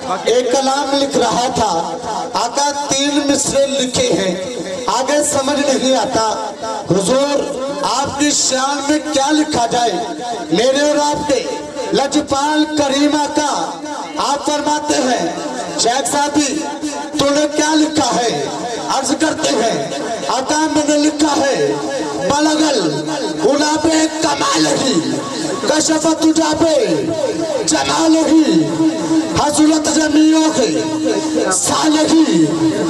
ایک کلام لکھ رہا تھا، آقا 3 مصرے لکھے ہیں، آگے سمجھ نہیں آتا حضور آپ کی شان میں کیا لکھا جائے۔ میرے اور آپ کے لجپال کریمہ کا آپ فرماتے ہیں شیخ صاحبی تو نے کیا لکھا ہے؟ عرض کرتے ہیں آقا میں نے لکھا ہے بلغل غلاب کمالہی کشفت جابے جمالہی حضرت جمیعوں کے سالہی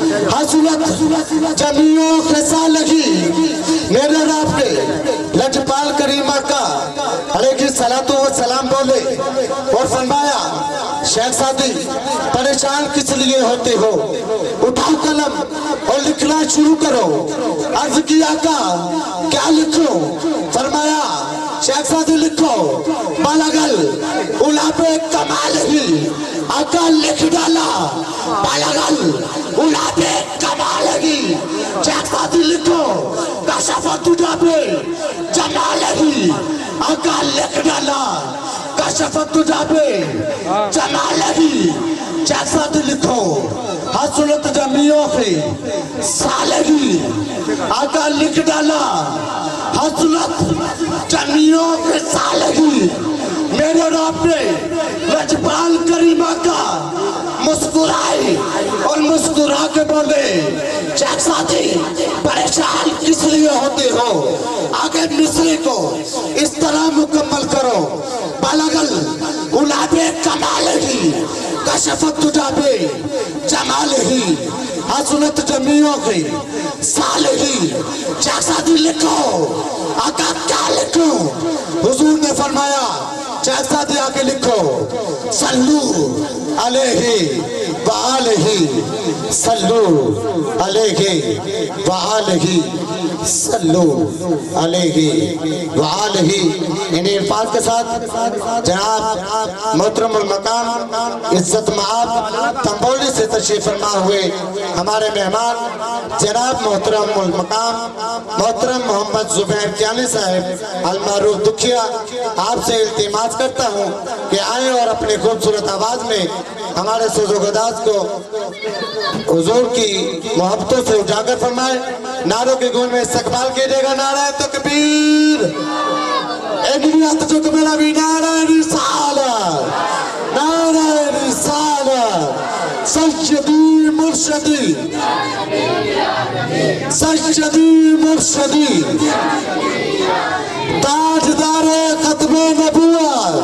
حضرت جمیعوں کے سالہی۔ میرے رب کے لجپال کریمہ کا علیہ السلام بولے اور فرمایا شیخ سادی پریشان کس لیے ہوتے ہو، اٹھاؤ قلم اور لکھنا شروع کرو۔ عرض کیا کیا لکھو؟ فرمایا شیخ سادی لکھو بلغل غلاب کمالہی۔ آقا لکھ ڈالا بلغل غلاب کمالہی۔ شیخ سادی لکھو کشفت جابے جمالہی۔ آقا لکھ ڈالا کشفت جابے جمالہی۔ شیخ سادی لکھو حضرت جمیعوں کے سالہی۔ آقا لکھ ڈالا حضرت جمیعوں کے سالہی۔ میرے رب نے لجپال کریمہ کا مسکرائی اور مسکرا کے بولے شیخ سادی پریشان کس لیے ہوتے ہو، آگے مصرے کو اس طرح مکمل کرو بلغل غلاب کمالہی کشفت جابے جمالہی حضرت جمیعوں کے سالہی۔ شیخ سادی لکھو آقا کیا لکھو؟ حضور نے فرمایا شیخ سادی آگے لکھو صلو علیہ وآلہ صلو علیہ وآلہ صلو علیہ وآلہ۔ انہیں الفاظ کے ساتھ جناب محترم المقام عزت معاب تنبولی سے تشریف فرما ہوئے ہمارے مہمان جناب محترم المقام محترم محمد زبیر کیانی صاحب المعروف دکھیا، آپ سے التماس کرتا ہوں کہ آئیں اور اپنے خوبصورت آواز میں ہمارے سوز و گداز کو حضور کی محبتوں سے اجاگر فرمائے۔ نعروں کے گون میں استقبال کیجئے گا نعرہ تکبیر، ایک جو میرا بھی نعرہ رسالت، نعرہ رسالت، سجدی مرشدی سجدی مرشدی تاجدار ختم نبوت،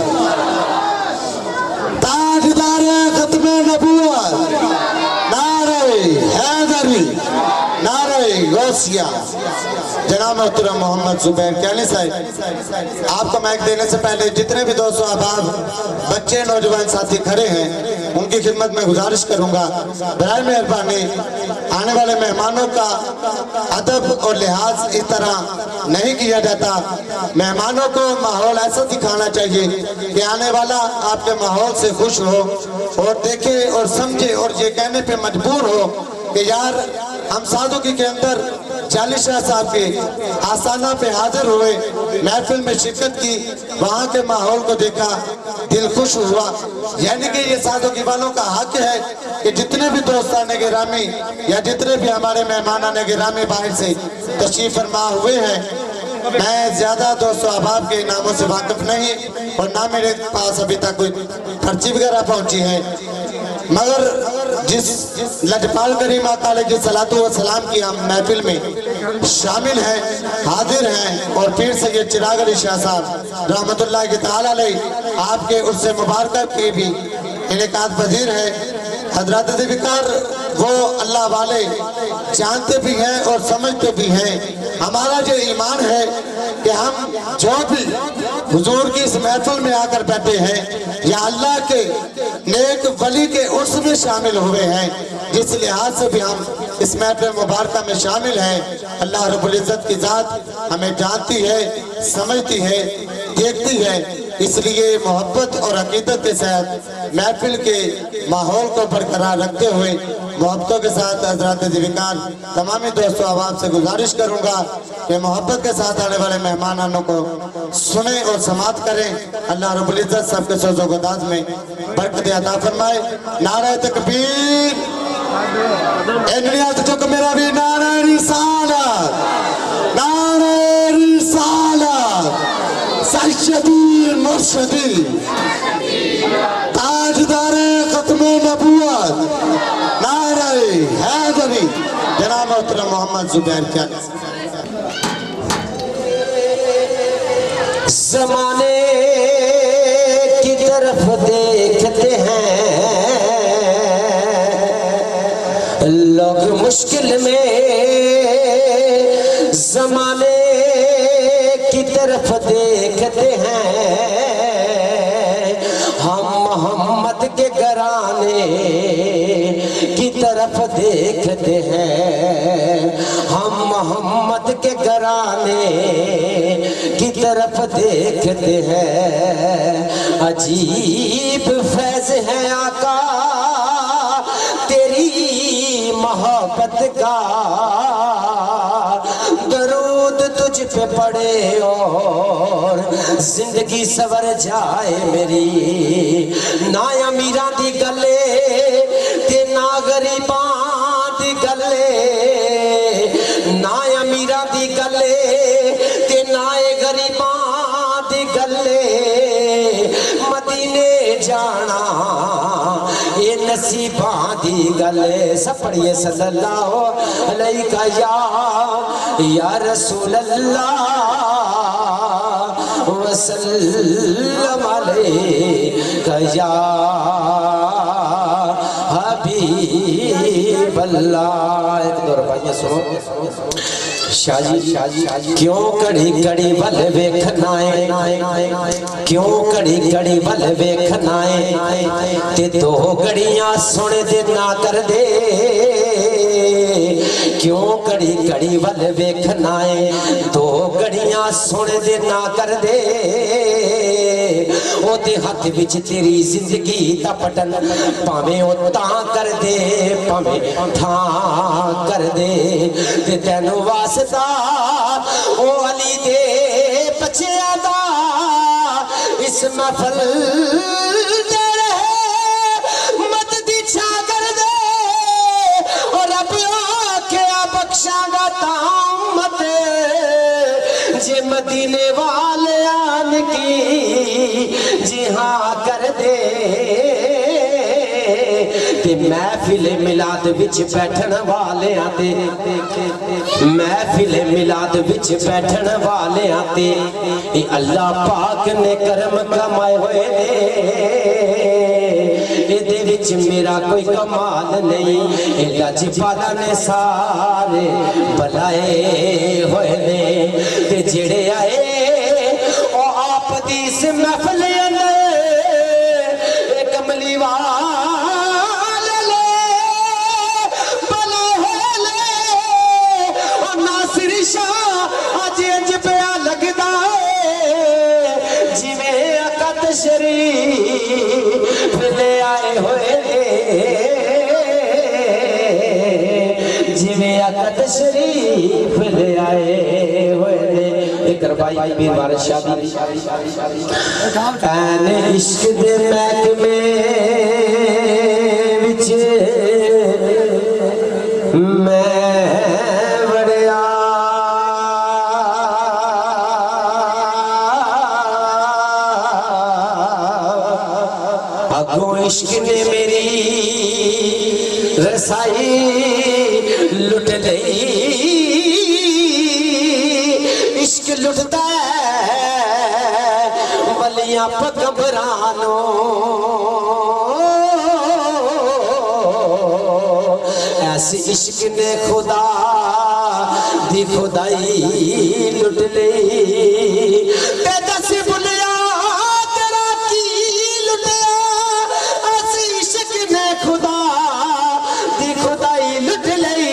تاجدار ختم نبوت، نعرہ حیدری، نعرہ غوثیہ۔ جناب محترم محمد زبیر کیانی صاحب آپ کو مائک دینے سے پہلے جتنے بھی دوست و احباب بچے نوجوان ساتھی کھڑے ہیں ان کی خدمت میں گزارش کروں گا برائے مہربانی آنے والے مہمانوں کا ادب اور لحاظ اس طرح نہیں کیا جاتا۔ مہمانوں کو ماحول ایسا دکھانا چاہیے کہ آنے والا آپ کے ماحول سے خوش ہو اور دیکھے اور سمجھے اور یہ کہنے پہ مجبور ہو کہ یار ہم سادگی کے اندر چالی شاہ صاحب کے آستانہ پہ حاضر ہوئے، محفل میں شرکت کی، وہاں کے ماحول کو دیکھا، دل خوش ہوا۔ یعنی کہ یہ سادگی والوں کا حق ہے کہ جتنے بھی دوستان گرامی یا جتنے بھی ہمارے مہمانان گرامی باہر سے تشریف فرما ہوئے ہیں، میں زیادہ دوست و احباب کے ناموں سے واقف نہیں اور نہ میرے پاس ابھی تک کوئی پرچی وغیرہ پہنچی ہے، مگر جس لجپال کریمہ علیہ السلام کی ہم محفل میں شامل ہیں، حاضر ہیں، اور پیر سید چراغ علی شاہ صاحب رحمت اللہ تعالی علیہ آپ کے عرص مبارکہ کے بھی انعقاد پذیر ہیں۔ حضرات ذوالفقار وہ اللہ والے جانتے بھی ہیں اور سمجھتے بھی ہیں۔ ہمارا جو ایمان ہے کہ ہم جو بھی حضور کی اس محفل میں آ کر بیٹھے ہیں یا اللہ کے نیک ولی کے عرص میں شامل ہوئے ہیں، جس لحاظ سے بھی ہم اس محفل مبارکہ میں شامل ہیں، اللہ رب العزت کی ذات ہمیں جانتی ہے، سمجھتی ہے، دیکھتی ہے۔ اس لیے محبت اور عقیدت کے ساتھ محفل کے ماحول کو برقرار رکھتے ہوئے محبتوں کے ساتھ حضرات ذوالفقار تمامی دوستوں احباب سے گزارش کروں گا کہ محبت کے ساتھ آنے والے مہمانانوں کو سنیں اور سماعت کریں. اللہ رب العزت سب کے سوز و گداز میں برکت عطا فرمائے. نعرہ تکبیر. انڈیا تو میرا بھی نعرہ رسالت. نعرہ رسالت. سیدی مرشدی تاجدار ختم نبوت نعرہ حیدری جناب محترم محمد زبیر کیا. زمانے کی طرف دیکھتے ہیں لوگ مشکل میں. زمانے کی طرف دیکھتے ہیں ہم محمد کے گھرانے کی طرف دیکھتے ہیں. ہم محمد کے گھرانے کی طرف دیکھتے ہیں. عجیب فیض ہے آقا تیری محبت کا. درود تجھ پہ پڑے اور زندگی سور جائے میری. نہ امیراں دی گلے تے نہ غریباں دی گلے. نہ امیراں دی گلے تے نہ غریباں دی گلے. مدینے جانا اے نصیباں دی گلے. سب پڑھیے صلی اللہ علیہ یا رسول اللہ وسلم علیہ یا حبیب اللہ. ایک دور بھائیے سنو. شاہی کیوں کڑی کڑی ول ویکھنائے. کیوں کڑی کڑی ول ویکھنائے تے دو گڑیاں سنے دے نہ کر دے. کیوں کڑی کڑی ول ویکھنائے دو گڑیاں سنے دے نہ کر دے. او دے ہاتھ وچ تیری زندگی دا بٹن پاویں او تاں کر دے پاویں تھاں کر دے. تے تینوں واسطہ او علی دے بچیاں دا اس محفل دے رہے مدد چھا کر دے. اور رب آکھیا بخشاں گا تامت جے مدینے والے آن کی جی ہاں کر دے. تے محفل میلاد وچ بیٹھن والے آتے. محفل میلاد وچ بیٹھن والے آتے. اے اللہ پاک نے کرم کمائے ہوئے نے. اے دے وچ میرا کوئی کمال نہیں. اے لاجپالا نے سارے بلائے ہوئے نے. تے جڑے آئے او آپ دی اس محفل اندر اے کملی والے لے بلائے لے. اور ناصر شاہ آج انج پیا لگدا ہے جویں آقا تشریف لے آئے ہوئے نے. جویں آقا تشریف لے آئے ہوئے نے. کروائی بیر وارث شادی این عشق دے محکمے وچ میں وڑیا. اگوں عشق نے میری رسائی لٹ لئی. عشق لٹتا ہے ولیاں پگمبرانوں. ایسی عشق نے خدا دی خدائی لٹ لی. تے دس بلیا تیرا کی لٹیا. ایسی عشق نے خدا دی خدائی لٹ لی.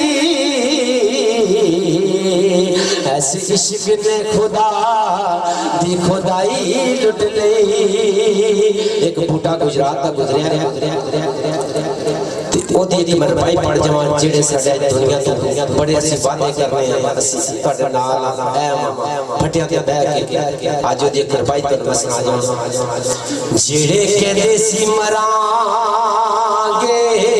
ایسی عشق نے خدا دی خدائی لٹ لی. ایک بوٹا گجرات کا گزریا او دی ایک مربائی پڑ جوان جڑے ساڈے دنیا تو بڑے اسی وعدے کرنے ہیں اسی تہاڈے نال اے ماں پھٹیاں تے بیٹھ کے اج دی ایک مربائی تے بس آ جاواں جڑے کہندے سی مراں گے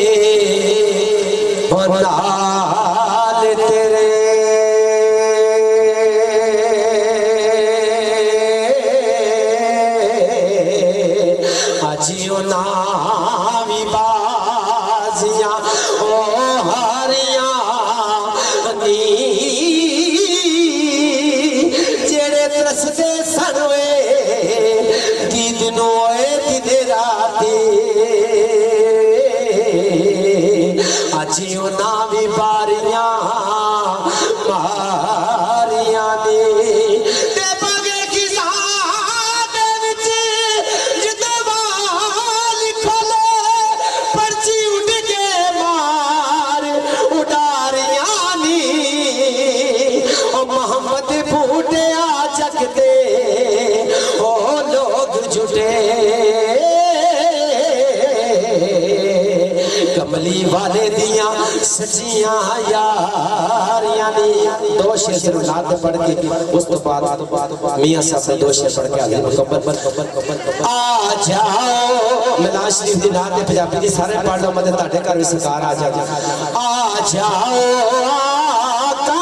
او نال تیرے اجیو ناوی بازیاں او ہاریاں نی جڑے ترسدے سن وے دید نو اے دید راتی اجیو ناوی باریاں ماریاں نی تے بگے کساں دے وچ جدوال کھولے پرچی اٹھ کے مار اڈاریاں نی او محمد بھوٹے آ جگتے او لوگ جھٹے کملی والے دیاں سچیاں یاریاں نی دو شعر سے نعت پڑھ کے اس تو بعد میاں صاحب نے دو شعر پڑھ کے آگے مکمل آ جاؤ ملان شریف دی نعت پنجابی دی سارے پڑھ لو مدد تاڑے کر بھی سکار آ جاؤ آ جاؤ آقا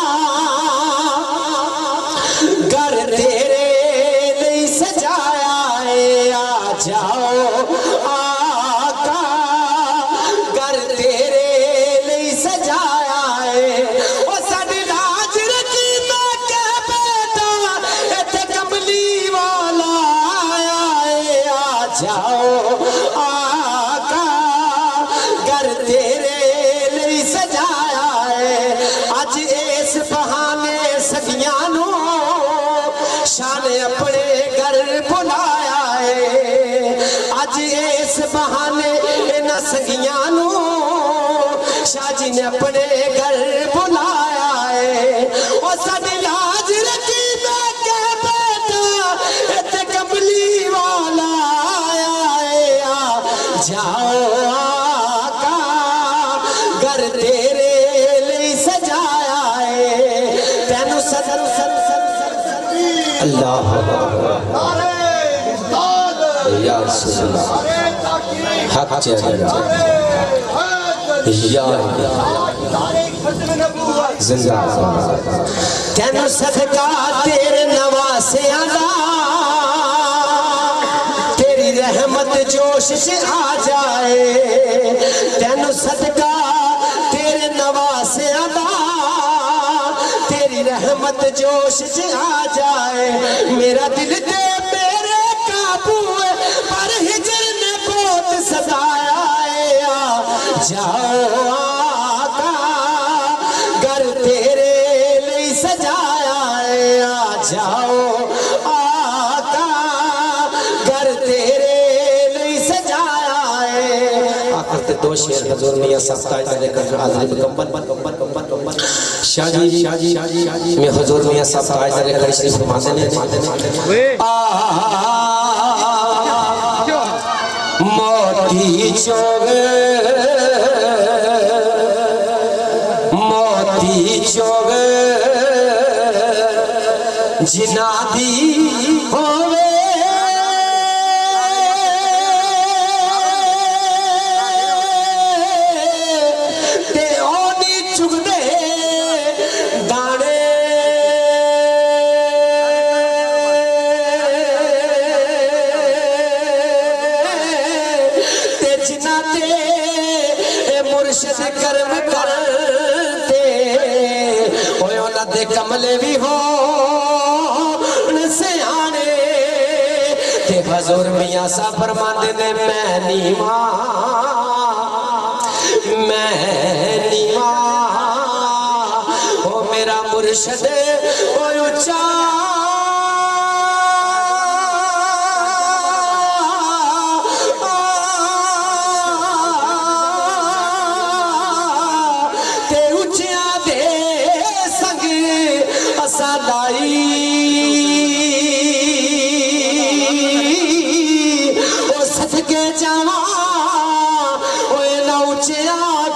گھر تیرے نہیں سجایا ہے آ جاؤ آقا گھر تیرے نہیں سجایا ہے او ساڈی لاج رکھی میں کہ بیٹا ایتھے کملی والا آیا ہے آ جاؤ آقا گھر تیرے نہیں سجایا ہے اج اس بہانے سگیاں نو شان اپنے گھر بلایا ہے اج اس بہانے انہاں سگیاں نو شاہ جی نے اپنے گھر بلایا ہے او ساڈی لاج رکھی میں کہ بیٹا ایتھے کملی والا آیا ہے آ جاؤ آقا گھر تیرے لئی سجایا ہے تینو صدر اللہ یا رسول اللہ حق چاہیے یا زندہ تینو صدقہ تیرے نواسیاں دا تیری رحمت جوش سے آ جائے تینو صدقہ تیرے نواسیاں دا تیری رحمت جوش سے آ جائے میرا دل تے میرے قابو ہے پر ہجر نے بہت ستایا ہے آ جاؤ آقا گھر تیرے لئی سجایا ہے آ جاؤ آقا گھر تیرے لئی سجایا ہے آخر تے دو شعر حضور میاں صاحب تاج دے کر حاضر مکمل شاہ جی میں حضور میاں صاحب تاج دے کر شریف فرماتے ہیں موتی چوگ جنا دی ہوئے تے اونی چگ دے دانے تے جنا تے مرشد کرم کرتے ہوئے اونا دے کملے بھی ہو حضور میاں صاحب فرماندے نے میں نیواں او میرا مرشد او اچھا تے اچھا دے سنگ اسا لائی جاواں اوے نہ اچھیا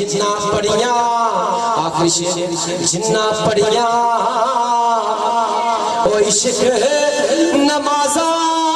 जिन्ना पढ़िया आखिरी शेर जिन्ना पढ़िया ओ इश्क नमाजा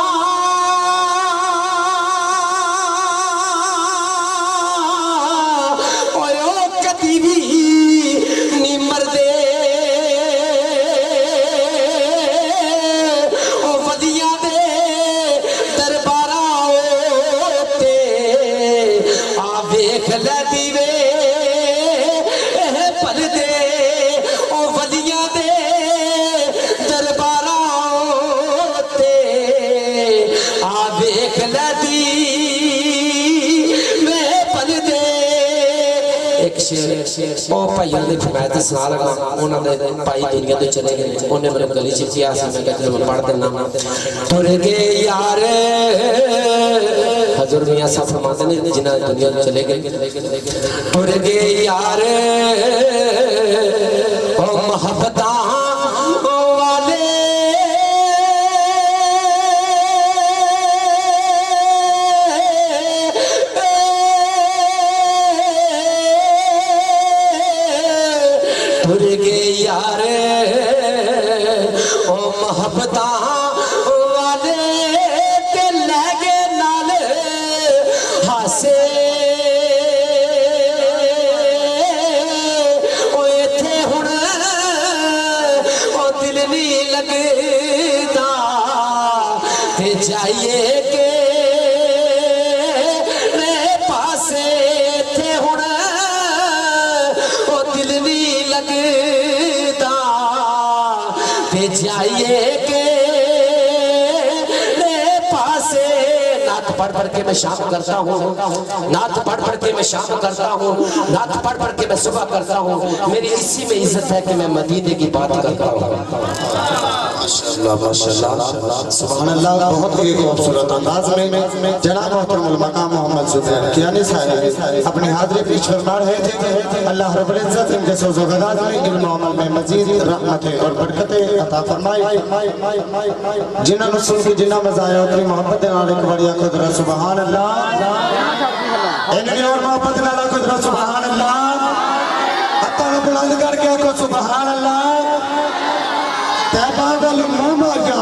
ਉਹ ਭਾਈਆਂ ਦੇ ਫਰਮਾਇਸ਼ ਤੇ ਸੁਣਾ ਲਗਾ ਉਹਨਾਂ ਦੇ ਭਾਈ ਦੁਨੀਆ ਤੋਂ ਚਲੇ ਗਏ ਉਹਨੇ ਮੇਰੇ ਗਲੀ ਚ ਕਿਹਾ ਸੀ ਮੈਂ ਕਿਹਾ ਮੈਂ ਪੜ੍ਹ ਦੇਣਾ ਟੁਰ ਗਏ ਯਾਰ ਹਜ਼ੂਰ ਮੀਆਂ ਸਾਹਿਬ ਫਰਮਾते ਨੇ ਜਿਨ੍ਹਾਂ ਦੁਨੀਆ ਤੋਂ ਚਲੇ ਗਏ ਟੁਰ ਗਏ ਯਾਰ ਉਹ ਮੁਹੱਬਤਾਂ पढ़ के मैं शाम करता हूँ नात पढ़ के मैं शाम करता हूँ नात पढ़ के मैं सुबह करता हूँ मेरी इसी में इज्जत है कि मैं मदीने की बात करता हूँ माशाअल्लाह सुभान अल्लाह। बहुत ही खूबसूरत अंदाज में जनाब मोहतरम मकाम मोहम्मद ज़ुबैर कियानी साहब अपनी हाज़िरी पेश फरमा रहे थे। अल्लाह रब्बुल इज़्ज़त इनके सोज़ो गदाज में इल्म अमल में मज़ीद रहमतें और बरकतें अता फरमाए। जिन्हां नूं सुन के जिन्ना मज़ा आया उतनी मोहब्बत नाल एक बड़ी कुदरत सुभान अल्लाह इन्नी और मोहब्बत नाल कुदरत सुभान अल्लाह हत्थां नूं बुलंद करके आखो सुभान अल्लाह। तैबावल मुमाजा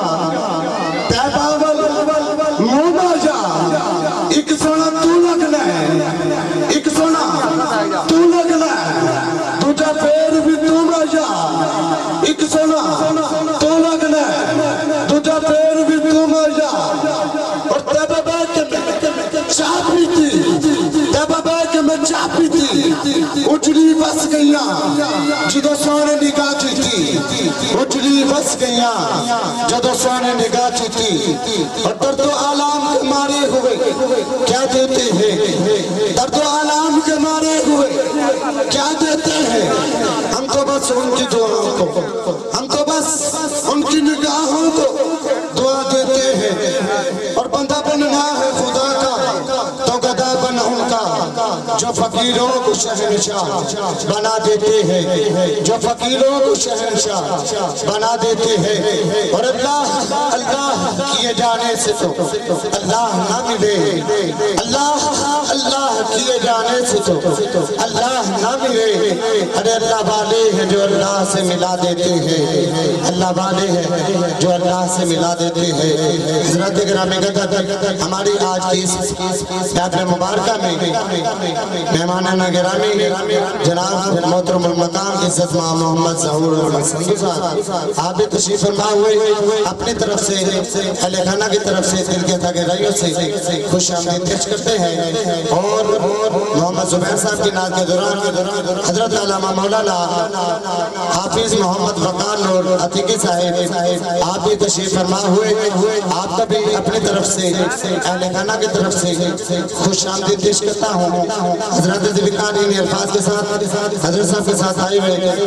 तैबावल मुमाजा एक सोना तू लगना है एक सोना तू लगना है दूजा पैर भी तू मजा एक सोना तू लगना है दूजा पैर भी तू मजा। और तैबाबा के चाह पीती तैबाबा के मैं चाह पीती उजड़ी बस गईया जिदो सोने निगाह की उजड़ी बस गईया जदो सोने निगाह की और दर्दो आलाम के मारे हुए क्या देते हैं दर्दो आलाम के मारे हुए क्या देते हैं। हम तो बस उनकी दुआओं को हम तो बस उनकी निगाहों को दुआ देते हैं। और बंदा बनना है खुदा का तो गदा बन उनका जो फकीरों को शहंशाह बना देते हैं जो फकीरों को शहंशाह बना देते हैं। और अल्लाह अल्लाह किए जाने से तो अल्लाह ना मिले अल्लाह अल्लाह किए जाने से तो अल्लाह ना मिले। अरे अल्लाह वाले हैं जो अल्लाह से मिला देते हैं अल्लाह वाले हैं जो अल्लाह से मिला देते हैं। हज़रत गिरामी क़दर हमारी आज की इस यात्रा मुबारक में मेहमान गिरामी जनाब मोहतरम मकाम इज़्ज़त मोहम्मद ज़हूर साहब आप भी तशरीफ फरमा हुए अपनी तरफ से अहले खाना की तरफ से दिल के गहराइयों से खुश आमदीद पेश करते हैं। और मोहम्मद ज़ुबैर साहब की नात के दौरान हज़रत अल्लामा मौलाना हाफिज मोहम्मद वक़ार नूर अतीकी साहब आप भी तशरीफ फरमा हुए आपका भी अपनी तरफ से अहले खाना की तरफ से खुश आमदीद पेश करता हूँ। हज़रत ज़िबिकान इन अल्फाज के साथ हज़रत साहब के साथ आए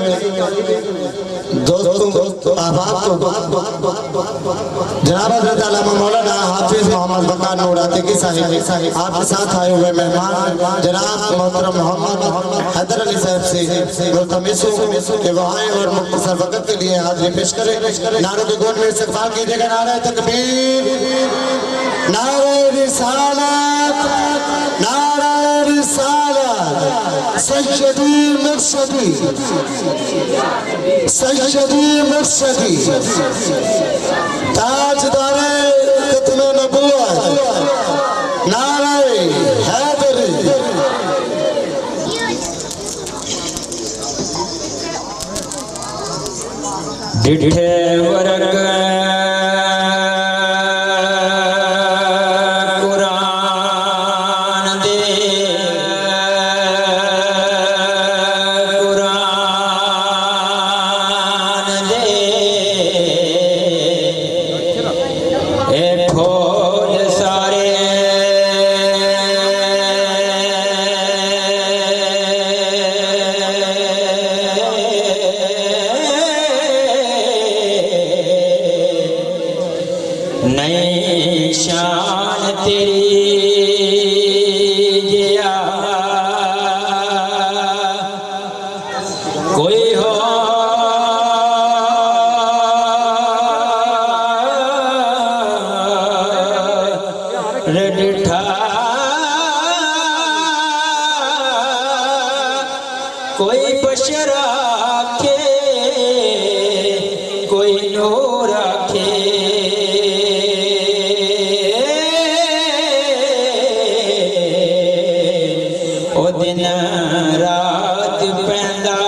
हुए दोस्तों अहबाब को जनाब हज़रत अल्लामा मौलाना हाफिज मोहम्मद वक़ार नूर अतीकी साहब आपके साथ आए हुए मेहमान जनाब मोहतरम मोहम्मद हैदर अली साहब से मुल्तमिस हूं कि वो आए और मुख्तसर वक़्त के लिए हाज़िरी पेश करें। नारों के गोद में इस्तक़बाल कीजिएगा नारा तकबीर नारा रिसालत नारा रिसालत سیدی مرشدی سیدی مرشدی تاجدار ختم نبوت نعرہ حیدری ڈٹھے ورگ نئی شان تیری گیا کوئی ہو ڈٹھا کوئی بشر آکھے کوئی نور آکھے دن رات پیندا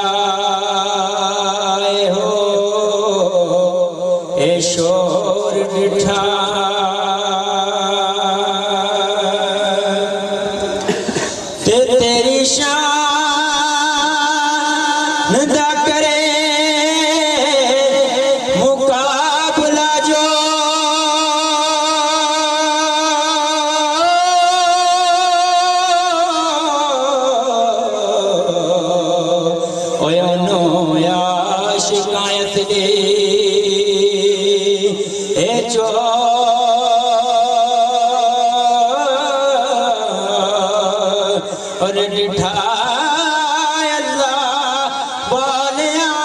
ہو اے شور ڈٹھا تیری شان دا کرے مقابلہ جو شکایت دی اے اور ڈٹھا اللہ والیاں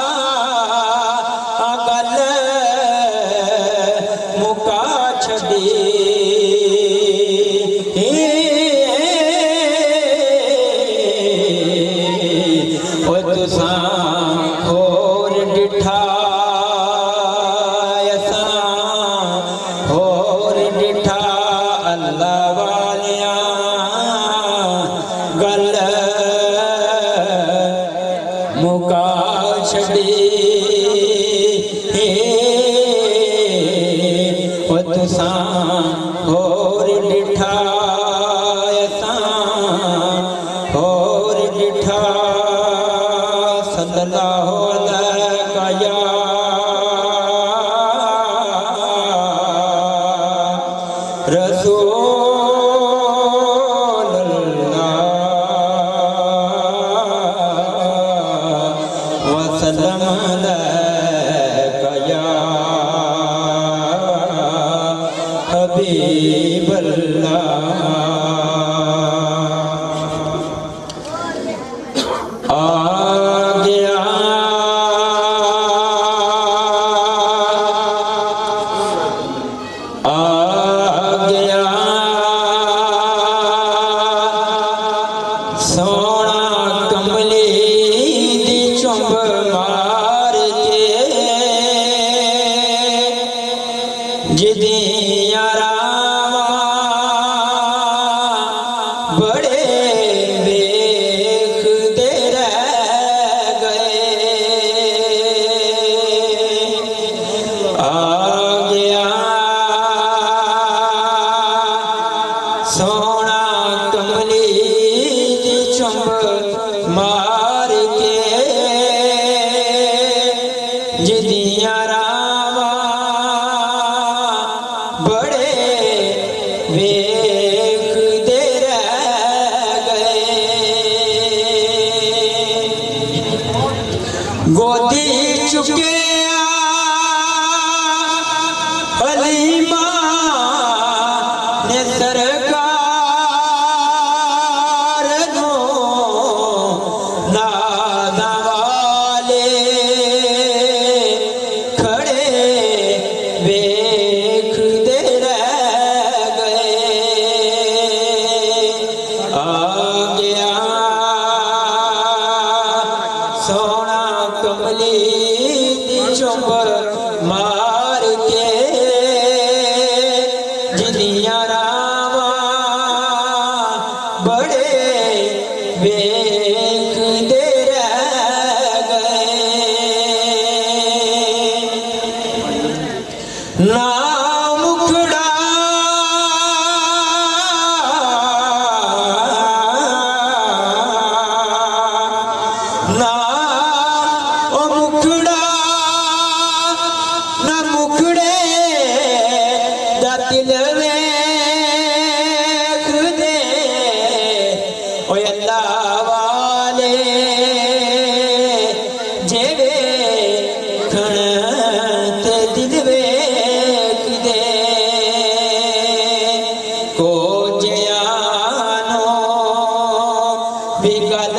گل مکا چھڑی اوہ تساں اور ڈٹھا اور ڈٹھا اللہ والیاں گل مکا چھڑی وہ تساں اور ڈٹھا اور ڈٹھا صلی اللہ علیہ یا رسول اللہ وسلم علیہ یا حبیب اللہ سونا کملی دی چمب مار کے جدیاں راواں بڑے دیکھتے رہ گئے آ گیا سونا کملی مار کے جدیاں راواں بڑے ویکھتے رہ گئے گودی چکے حلیمہ نے سرکار نادا والے کھڑے ویکھتے رہ گئے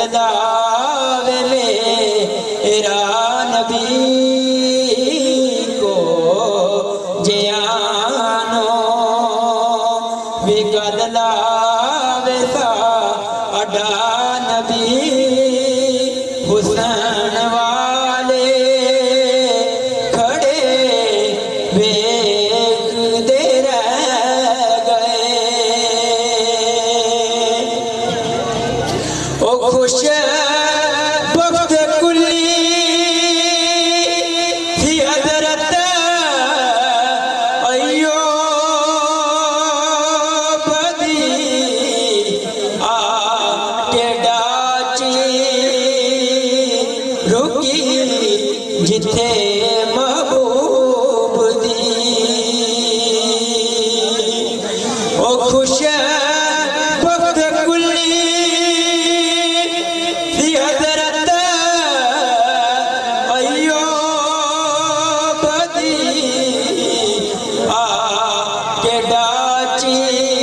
लावे मेरा नबी को जियानो विगद लावे सा अडा नबी हुसैन वाले खड़े वेखदे रह गए ओ खुश वक्त कुली थी हजरत अयो बदी आ के डाची रुकी जिथे महबूब दी ओ खुश वक्त कुली थी हजरत अयो बदी आ के डाची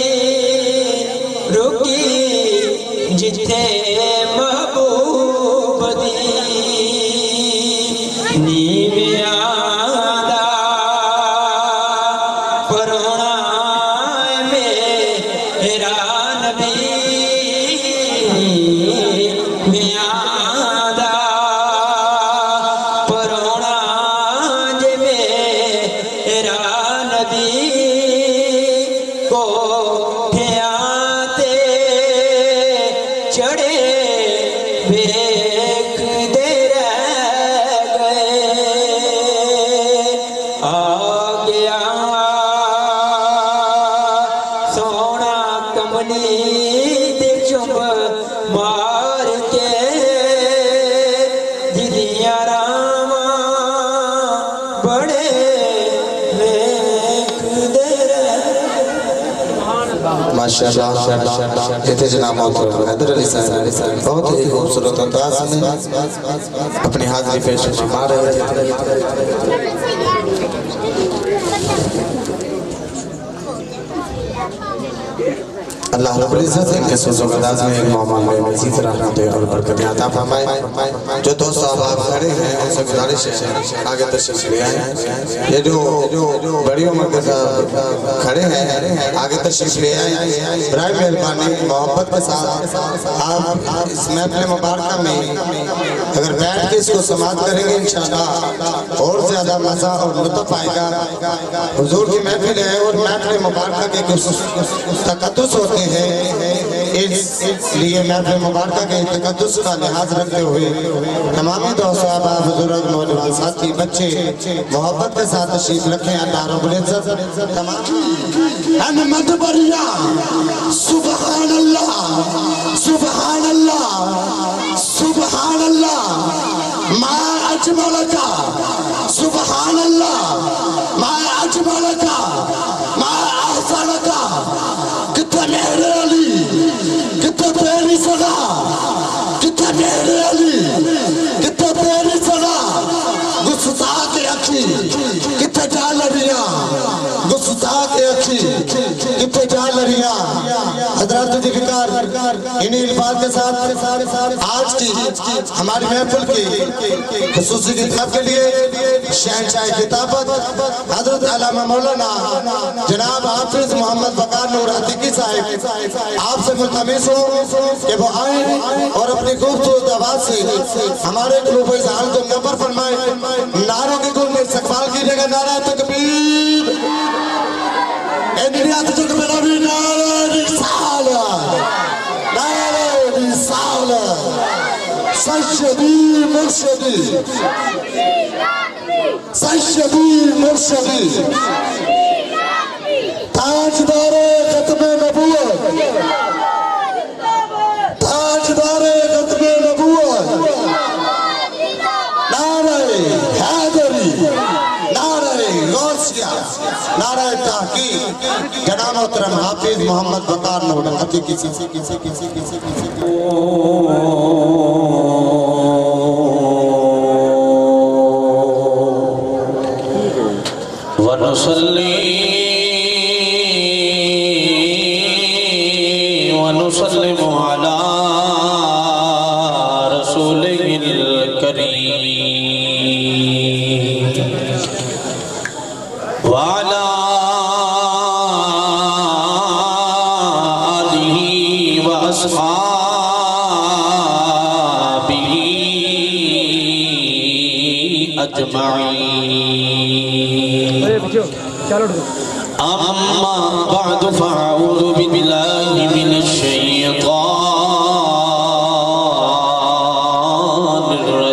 रुकी जिथे महबूब दी नीवियां दा परोना मेरा नबी नीवियां दा परोना जे मेरा नबी को ठियाते चढ़े वेखदे रह गए आ गया सोना कमली दे चुप मार के जिदियां रामा बड़े वेखदे रह माशाअल्लाह इतने जनाब मोहतरम हैदर अली साहब बहुत ही खूबसूरत अंदाज में अपनी हाजिरी पेश फरमा रहे थे। अल्लाह रब्बुल इज्जत इनके सोज़ो अंदाज में एक मामूल में मज़ीद रहमत और बरकत अता फरमाए। जो दोस्त आप खड़े हैं उनसे गुजारिश है आगे तशरीफ ले आए। ये जो बड़ी उम्र के साथ खड़े हैं आगे तशरीफ ले आए। बराए मेहरबानी मोहब्बत के साथ आप इस महफिल मुबारक में अगर बैठ के इसको समाअत करेंगे इंशाअल्लाह और ज्यादा मजा और लुत्फ आएगा। हुजूर की महफिल है और महफिल मुबारक के कुछ तकद्दुस होते हैं, इसलिए महफिल मुबारक के तकद्दुस का लिहाज रखते हुए तमाम दोस्त साहब बुजुर्ग नौजवान साथी बच्चे मोहब्बत के साथ तशरीफ रखें। अल्लाह रब्बुल इज्जत तमाम अहमद बरिया सुभान अल्लाह सुभान अल्लाह सुभान अल्लाह मा अजमलका सुभान अल्लाह मा अजमलका मा अहसनका कितना मेरे अली कितना तेरी सगा कितना मेरे अली कितना तेरी सगा गुस्सा के अखी कितना जालरिया गुस्सा के अखी कितने जालरिया। हजरत जिक्र इन्हीं अल्फाज के साथ आज की हमारी महफिल की खुसूसी खिताब के लिए शहंशाह खिताबत हजरत अल्लामा मौलाना जनाब हाफिज मोहम्मद बकार नूर अतीकी साहब आपसे मुल्तमिस हो कि वो आए और अपनी खूबसूरत आवाज से हमारे ग्रुप इज़हार को नंबर फरमाए। नारों के गुल में इस्तकबाल कीजिएगा। नारा तकबीर इंडिया तो जो मेरा भी नारा रिसालत सैयदी मुर्शिदी सैयदी मुर्शिदी ताजदारे खत्मे नबूवत ताजदारे खत्मे नबूवत नारे हैदरी नारे गौसिया नारे तहकीक जनाब मोहतरम हाफिज मोहम्मद बकार नूर अतीकी वनुसल्ली वनुसल्लिमु अला وأصحابه أجمعين أما بعد فأعوذ بالله من الشيطان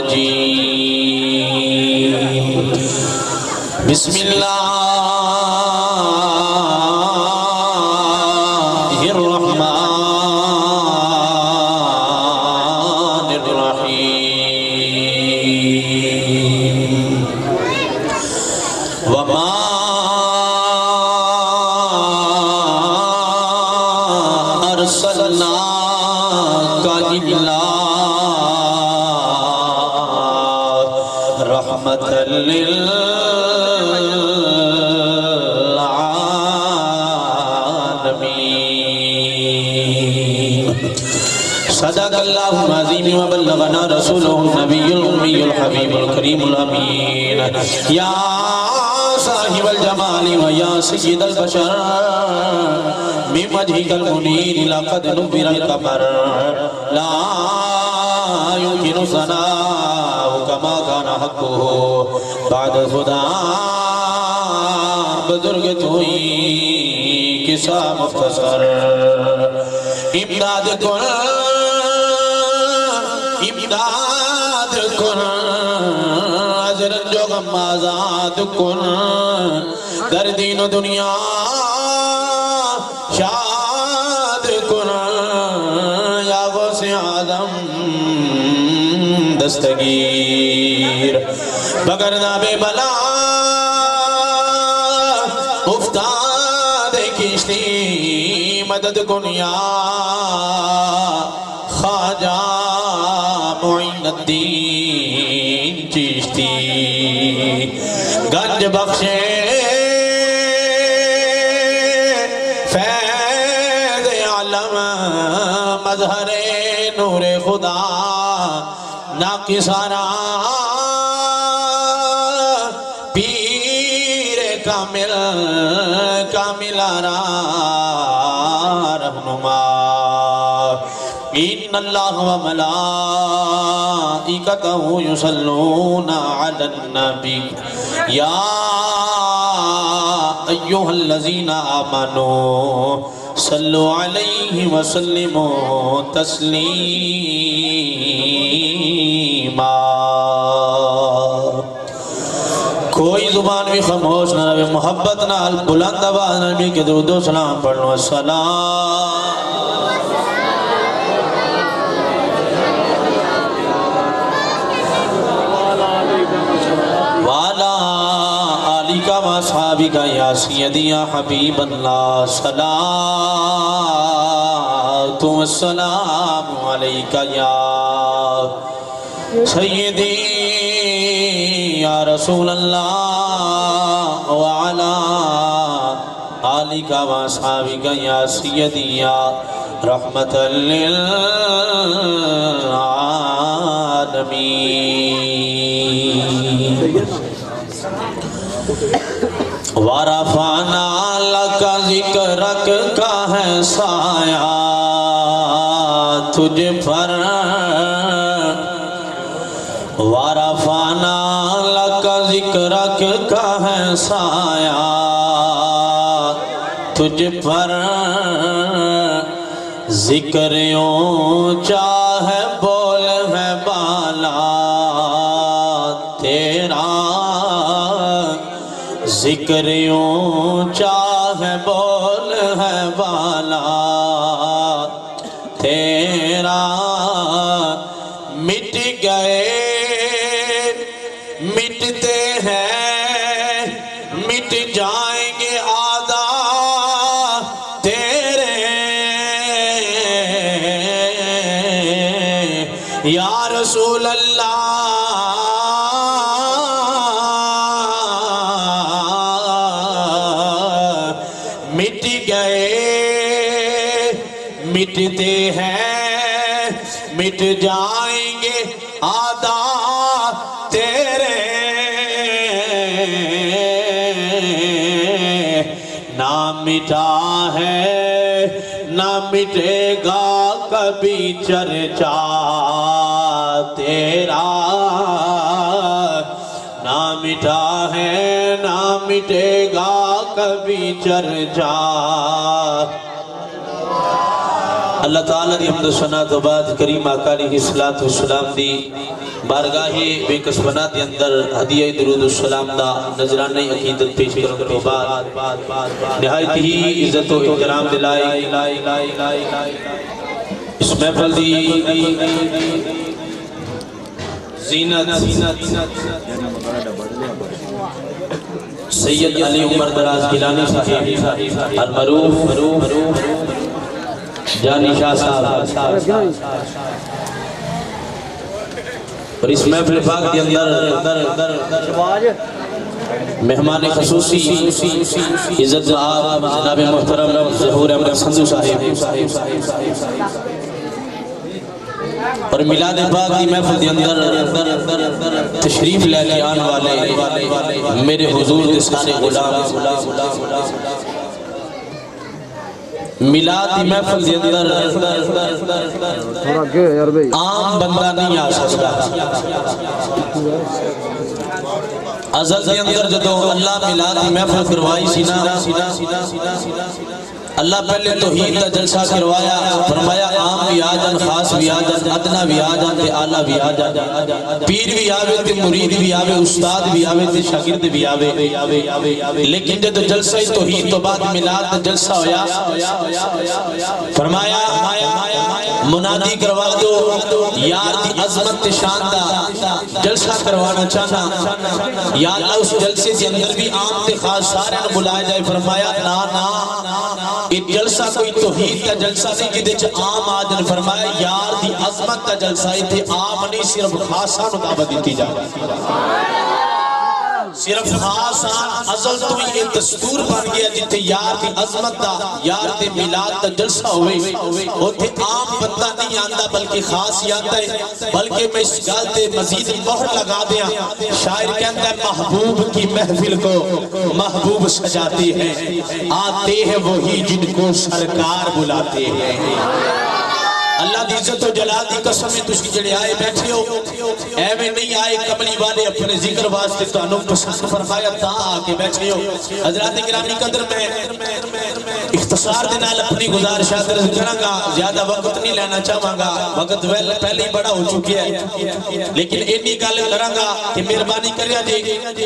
الرجيم بسم الله الرحمن الرحيم وما أرسلناك إلا رحمة للعالمين صدق الله العظيم وبلغنا رسوله النبي الأمي الحبيب الكريم الأمين يا صاحب الجمال ويا سيد البشر من وجهك المنير لقد نبر القمر لا يمكن ثناؤه كما كان حقه بعد خدا بزرگ توئی کسا مختصر امداد کن امداد کن حضرت جو غم آزاد کن در دین و دنیا شاد کن یا غوث آدم دستگیر بگرنا بے بلا افتاد کشتی مدد کن یا خواجہ معین الدین چشتی گنج بخشے فیض عالم مظہر نور خدا ناقصانہ پیر کامل کاملانہ رہنما ان اللہ و ملائکتہ یصلون علی النبی یا ایوہ الذین آمنوا صلو علیہ وسلموا تسلیما کوئی زبان بھی خاموش نہ رہے محبت نال بلند آواز نبی کے درود و سلام پڑھو السلام والا علی کا صحابی کا یا سیدی یا حبیب اللہ صلاۃ و السلام علیکہ یا سیدی یا رسول اللہ وعلا آلکہ و اصحابکہ یا سیدی یا رحمت للعالمین ورفعنا لک ذکرک کا ہے سایہ تجھ پر ورفعنا لک ذکرک کا ہے سایہ تجھ پر ذکر اونچا ہے بول ہے بالا تیرا ذکر اونچا ہے بول ہے بالا تیرا مٹ گئے مٹتے ہیں مٹ جائیں گے آدھا تیرے یا رسول اللہ مٹ گئے مٹتے ہیں مٹ جائیں گے آدھا تیرے نہ مٹا ہے نہ مٹے گا کبھی چرچا تیرا نہ مٹا ہے نہ مٹے گا کبھی چرچا اللہ تعالیٰ دی حمد و ثنا تو بعد کریم آقا علیہ السلام دی بارگاہ بے کسبنا دی اندر ہدیہ درود السلام دا نظرانہ عقیدت پیش کرنے تو بعد نہایت ہی عزت و احترام دلائی اس محفل دی زینت سید علی عمر دراز گیلانی صاحب المعروف جانی شاہ صاحب اور اس محفل پاک کے اندر مہمان خصوصی عزت آپ جناب محترم ظہور احمد سندھو صاحب اور میلاد پاک کی محفل کے اندر تشریف لے کے آنے والے میرے حضور کے سارے غلام میلاد کی محفل کے اندر عام بندہ نہیں آ سکتا ازل کے اندر جدو اللہ میلاد کی محفل کروائی سینا اللہ پہلے توحید کا جلسہ کروایا فرمایا عام بھی آجان خاص بھی آجان ادنا بھی آجان تے آلہ بھی آجان پیر بھی آوے تے مرید بھی آوے استاد بھی آوے تے شاگرد بھی آوے لیکن جب جلسہ توحید تو بعد میلاد کا جلسہ ہویا فرمایا منادی کروا دو یار دی عظمت شان دا جلسہ کروانا چاہنا یا اللہ اس جلسے کے اندر بھی عام تے خاص سارے نے بلائے جائے فرمایا نا یہ جلسہ کوئی توحید کا جلسہ نہیں جدے چھ عام آجن فرمایا یار دی عظمت کا جلسہ ہی تھے عام نہیں صرف خاصان دعوت دیتی جائے صرف خاصان ازل تو ہی ایک دستور بن گیا جتے یار دی عظمت دا یار دی میلاد دا جلسہ ہوئے ہوتے عام بندہ نہیں آندہ بلکہ خاص یادتا ہے بلکہ میں اس گال تے مزید مہر لگا دیا شاعر کہتا ہے محبوب کی محفل کو محبوب سجاتے ہیں آتے ہیں وہی جن کو سرکار بلاتے ہیں اللہ دی عزت و جلال دی قسمیں تسی جڑے آئے بیٹھے ہو اے میں نہیں آئے کملی والے اپنے ذکر واسطے تو انہوں پسند فرمایا تا آکے بیٹھے ہو حضرات گرامی قدر میں اختصار دنال اپنی گزارشات رضا کروں گا زیادہ وقت نہیں لینا چاہوں گا وقت پہلے ہی بڑا ہو چکی ہے لیکن انی گال کروں گا کہ مہربانی کریا جے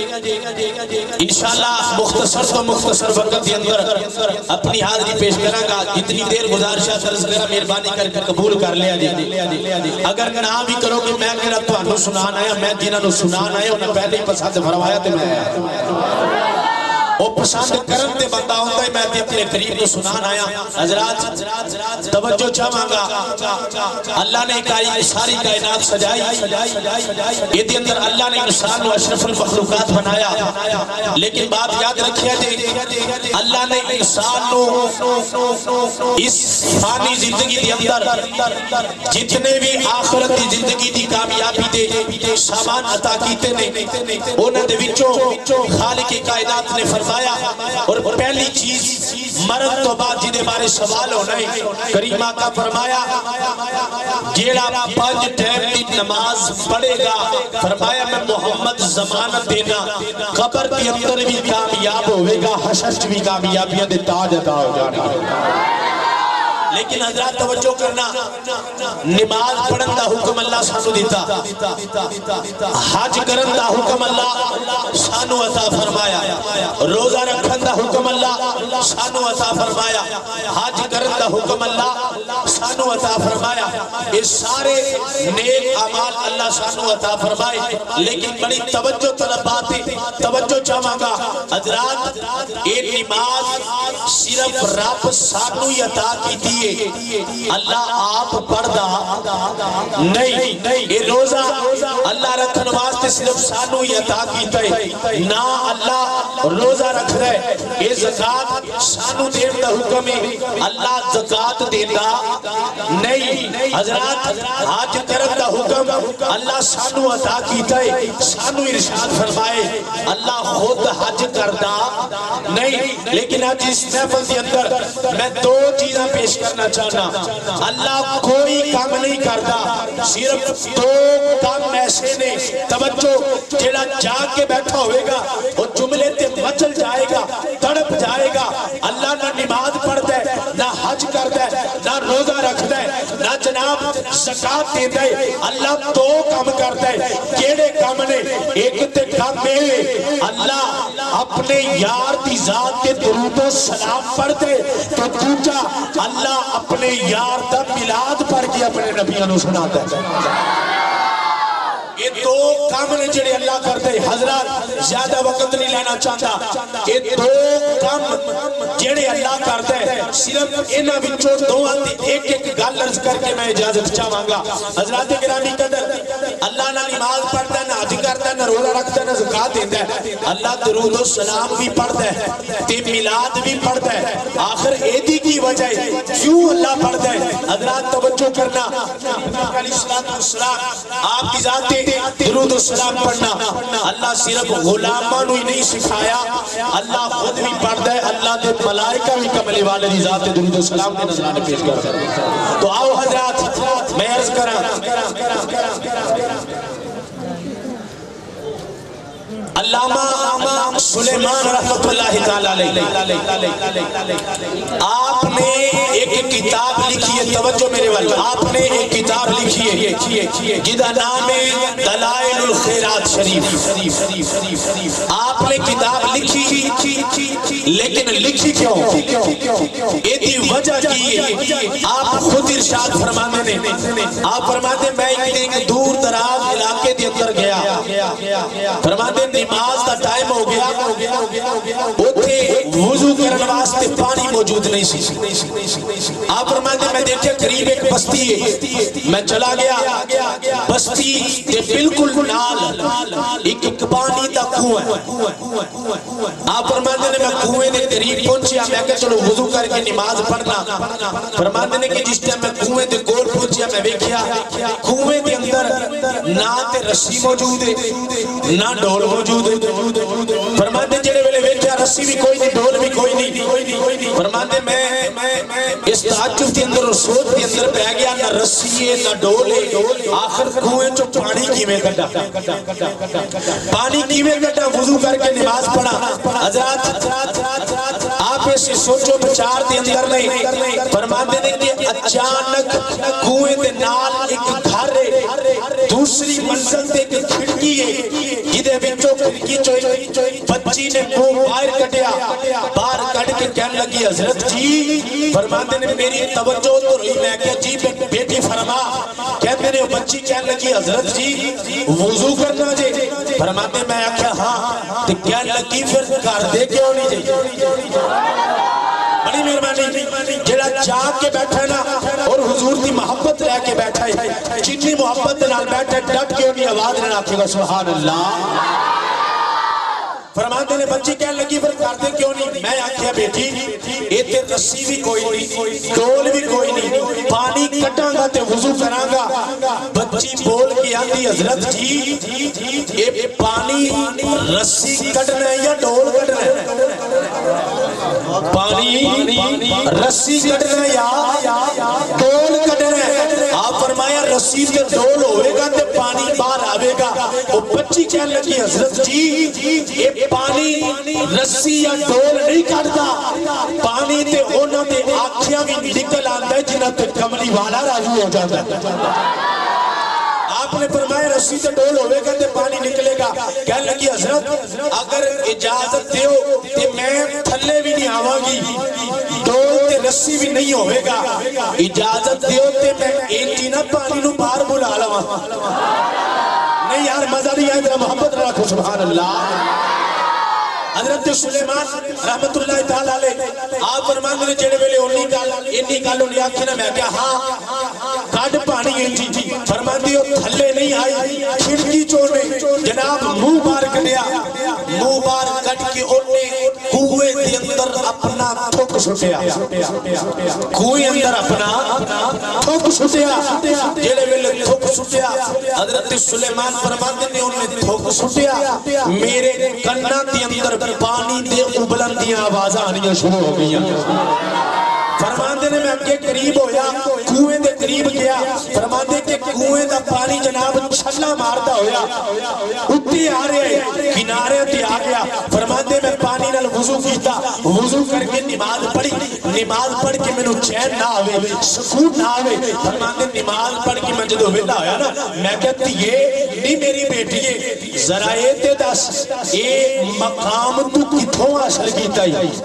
انشاءاللہ مختصر تو مختصر وقت کے اندر اپنی حاضری پیش کروں گا جتنی دیر گزارشات رضا کروں مہربانی کر قبول کر لیا جی اگر نہ بھی کرو کہ میں کہنا تو انہوں سنان آیا میں جنہوں نے سنان آیا انہیں پہلے ہی پسند فرمایا تو میں وہ پسند کرن تے بندہ ہوتا ہے میں اپنے قریب کو سنان آیا حضرات توجہ چاہاں گا اللہ نے ساری کائنات سجائی یہ دی اندر اللہ نے انسان و اشرف المخلوقات بنایا لیکن بات یاد رکھیا جے اللہ نے انسان نو اس فانی زندگی دی اندر جتنے بھی آخرت دی زندگی دی کامیابی دے سامان عطا کیتے نے انہوں نے وچوں خالق کائنات نے فرمایا اور پہلی چیز مرد تو بعد جنہیں بارے سوال ہونا ہے کریم آقا فرمایا جیڑا 5 ٹائم دی نماز پڑھے گا فرمایا میں محمد ضمانت دینا قبر کے اندر بھی کامیاب ہوئے گا حشر بھی کامیابیاں دے تاج عطا ہو جانے گا لیکن حضرات توجہ کرنا نماز پڑھن دا حکم اللہ سانو دیتا حج کرن دا حکم اللہ سانو عطا فرمایا روزہ رکھن دا حکم اللہ سانو عطا فرمایا حج کرن دا حکم اللہ سانو عطا فرمایا یہ سارے نیک اعمال اللہ سانو عطا فرمائے لیکن بڑی توجہ طلب باتیں توجہ چاہاں گا حضرات یہ نماز صرف رب سانو عطا کی دیئے اللہ آپ پڑھدا نہیں یہ روزہ اللہ رکھن واسطے صرف سانو ہی عطا کیتا ہے نہ اللہ روزہ رکھ رہے یہ زکاة سانو دین دا حکم ہے اللہ زکاة دیتا نہیں حضرات حج کرن دا حکم اللہ سانو عطا کیتا ہے سانو ارشاد فرمائے اللہ خود حج کردا نہیں لیکن آج اس محفل کے اندر میں 2 چیزیں پیش کرنا چاہنا اللہ کوئی کوئی کام نہیں کرتا، صرف دو کام ایسے نے، توجہ جیڑا جاگ کے بیٹھا ہوئے گا وہ جملے تے مچل جائے گا، تڑپ جائے گا، اللہ نہ نماز پڑھتا ہے، نہ حج کرتا ہے، نہ روزہ رکھتا ہے، نہ جناب زکات دیتا ہے، اللہ دو کام کرتا ہے، کیڑے کام نے؟ ایک تے کام ہے اللہ اپنے یار دی ذات کے درود و سلام پڑھتے، تو دوجا اللہ اپنے یار دا میلاد پڑھ کے اپنے نبیوں نو سناتا ہے۔ یہ دو کام نے جڑے اللہ کرتے ہیں۔ حضرات زیادہ وقت نہیں لینا چاہتا، یہ دو کام جڑے اللہ کرتے ہیں، صرف انہاں وچوں دو ایک ایک گل عرض کر کے میں اجازت چاہواں گا۔ حضرات گرامی قدر، اللہ نہ نماز پڑھتا ہے، نہ حج کرتا ہے، نہ روزہ رکھتا ہے، نہ زکات دیتا ہے، اللہ درود و سلام بھی پڑھتا ہے تے میلاد بھی پڑھتا ہے۔ آخر ایدی کی وجہ ہے کیوں اللہ پڑھتا ہے؟ حضرات توجہ کرنا، علیہ السلام آپ کی ذات درود و سلام پڑھنا اللہ صرف غلاماں نو ہی نہیں سکھایا، اللہ خود بھی پڑھتا ہے، اللہ دے ملائکہ بھی کملی والے دی ذات درود و سلام دے نذرانے پیش کرتا ہے۔ تو آؤ حضرات میں عرض علامہ سلیمان رحمت اللہ تعالیٰ علیہ آپ نے ایک کتاب لکھی ہے، توجہ میرے والے، آپ نے ایک کتاب لکھی ہے جدا نام ہے دلائل الخیرات شریف۔ آپ نے کتاب لکھی لیکن لکھی کیوں؟ ایدی وجہ کی ہے، آپ خود ارشاد فرماتے ہیں، آپ فرماتے ہیں میں ایک دور دراز علاقے دے اندر گیا، فرماتے ہیں نماز دا ٹائم ہو گیا، اوتھے وضو کرن واسطے پانی موجود نہیں سی۔ آپ فرماتے ہیں میں دیکھے قریب ایک بستی ہے، میں چلا گیا، بستی دے بالکل نال ایک پانی دا کنواں ہے۔ آپ فرماتے ہیں میں کنویں دے قریب پہنچیا، میں کہا چلو وضو کر کے نماز پڑھنا۔ فرماتے ہیں کہ جس ٹائم میں کنویں دے کول پہنچیا، میں دیکھیا کنویں دے اندر نہ تے رسی موجود ہے نہ ڈول موجود ہے۔ فرماتے ہیں جڑے ویلے ویکھیا رسی بھی کوئی نہیں، ڈول بھی کوئی نہیں۔ فرماتے میں اس تعجب کے اندر اور سوچ کے اندر پہ گیا، نہ رسی ہے نہ ڈول ہے، آخر کنویں چوں پانی کیویں کڈا، پانی کیویں کڈا؟ وضو کر کے نماز پڑھا۔ حضرات آپ اسے سوچو بچار دے اندر نہیں، فرماتے ہیں کہ اچانک کنویں دے نال ایک گھر ہے، دوسری منزل تے ایک کھڑکی ہے، جدے وچوں کھڑکی چوں بچی نے منہ باہر کڈیا، باہر کڈ کے کہنے لگی حضرت جی، فرماتے ہیں میری توجہ تو رہی، میں کہا جی بیٹی فرما، کہتے ہیں بچی کہنے لگی حضرت جی وضو کرنا جی، فرماتے میں کہا ہاں، تو کہنے لگی پھر کر دے کیوں نہیں جی؟ بڑی مہربانی، جڑا جاگ کے بیٹھا ہے نا اور حضور دی محبت رہ کے بیٹھا ہے، جتنی محبت نال بیٹھے ڈٹ کیوں نہیں آواز نہ آکھے گا سبحان اللہ۔ فرماتے ہیں بچی کہنے لگی پھر کردے کیوں نہیں؟ میں آکھیا بیٹی ایتے رسی بھی کوئی نہیں، ڈول بھی کوئی نہیں، پانی کٹاں گا تے وضو کراں گا۔ بچی بول کے آتی حضرت جی یہ پانی رسی کٹنا ہے یا ڈول کٹنا ہے؟ پانی رسی کٹنا ہے یا ڈول کٹنا ہے؟ آپ فرمایا رسی تے ڈول ہوئے گا تے پانی باہر آوے گا۔ وہ بچی کہنے لگی حضرت جی یہ پانی رسی یا ڈول نہیں کٹدا، پانی تے انہاں دے آنکھیاں بھی نکل آندا ہے جنہاں تے کملی والا راضی ہو جاتا ہے۔ آپ نے فرمایا رسی تے ڈول ہوئے گا تے پانی نکلے گا۔ کہنے لگی حضرت اگر اجازت دیو تے میں تھلے بھی نہیں آواں گی، ڈول تے رسی بھی نہیں ہوئے گا، اجازت دیو تے میں اینٹی نہ پانی نو باہر بلا لواں۔ نہیں یار مزہ نہیں آئے، ذرا محبت رکھو سبحان اللہ۔ حضرت سلیمان رحمت اللہ تعالیٰ علیہ آپ فرماتے ہیں جڑے ویلے انی گل انہیں آکھے نا، میں کہا ہاں کڈ پانی اینٹی، فرماتی ہو تھلے نہیں آئی، کھڑکی چوڑے جناب منہ بار کڈیا، منہ بار کٹ کے انہیں کوئے دے اندر اپنا تھوک سٹیا، کوئے اندر اپنا تھوک سٹیا، جڑے ویلے تھوک سٹیا حضرت سلیمان فرماتے ہیں انہیں تھوک سٹیا، میرے کناں دے اندر پانی دے ابلن دیاں آوازاں آنیاں شروع ہو گئی۔ فرماندے نے میں اگے قریب ہویا، کنویں دے قریب گیا، मारता होया उत्ते आ रहे किनारे ते आ गया फरमांदे मैं पानी नाल वुजू कीता वुजू करके नमाज पढ़ के मैनू चैन ना आवे सुकून ना आवे फरमांदे नमाज पढ़ के मैं जदों वेला होया ना मैं कहती ये नी मेरी बेटीए जरा ए ते दस ए मकाम तू किथों हासिल कीता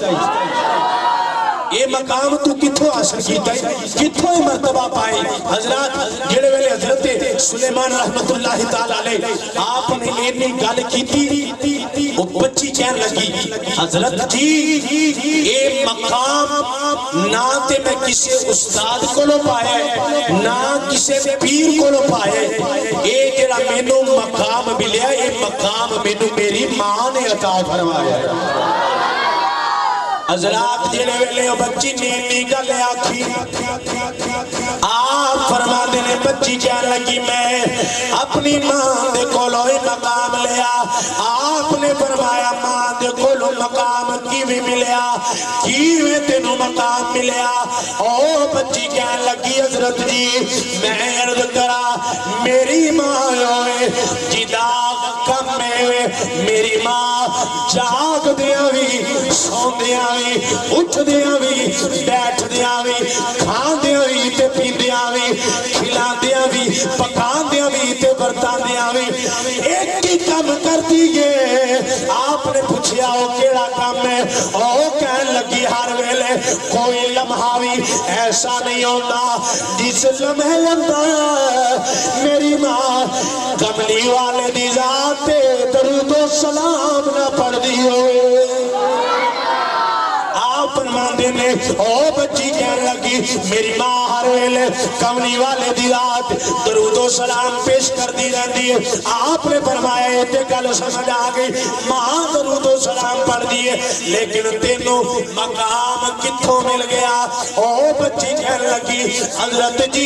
ये मकाम तू किथों हासिल कीता किथों मर्तबा पाए हजरत जेड़े वेले हजरत सुलेमान रहमतुल्लाह ताला अलैह आपने इन्नी गल कीती वो बच्ची कहन लगी हजरत जी ये मकाम ना ते मैं किसी उस्ताद कोलों पाया ना किसी पीर कोलों पाया ये जेड़ा मैनू मकाम मिलिया ये मकाम मैनू मेरी मां ने अता फरमाया हजरात जेड़े वेले बच्ची ने नी गल आखी आप फरमाते ने बच्ची कहन लगी मैं अपनी मां दे कोलों ही मकाम लिया आपने फरमाया मां दे कोलों मकाम किवें मिलिया किवें तेनू मकाम मिलिया ओ बच्ची कहन लगी हजरत जी मैं अर्ज करा मेरी मां होए जिदा कम में मेरी मां जागदियां भी सौंदियां भी उठदियां भी बैठदियां भी खांदियां भी ते पींदियां भी खिलांदियां भी पकांदियां भी ते बरतांदियां भी एक ही काम करदी है आपने पूछया ओ केड़ा काम है ओ कहन लगी हर वेले कोई लम्हा भी ऐसा नहीं होता जिस लम्हे अंदर मेरी मां कमली वाले दी जात ते दरूद ओ सलाम ना पढ़दी होवे आप फरमांदे ने ओ बच्ची कहन लगी मेरी मां हर वेले कमली वाले दी रात दरूद ओ सलाम पेश करदी रहंदी है आपने फरमाया ये ते गल समझ आ गई मां दरूद ओ सलाम पढ़दी है लेकिन तेनू मकाम कित्थों मिल गया ओ बच्ची कहन लगी हजरत जी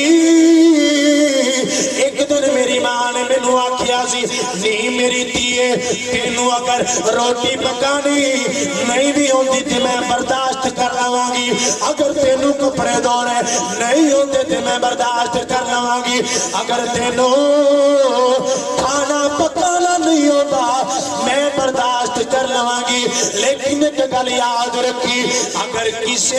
एक दिन मेरी मां ने मैनू आखिया सी नहीं मेरी धीए तेनू अगर रोटी पकानी नहीं भी होंदी ते मैं बर्दाश्त कर लवांगी अगर तेनू कपड़े धोने नहीं होते ते मैं बर्दाश्त कर लवांगी अगर तेनू खाना पकाना नहीं होता मैं बर्दाश्त कर लवांगी लेकिन एक गल याद रखी अगर किसी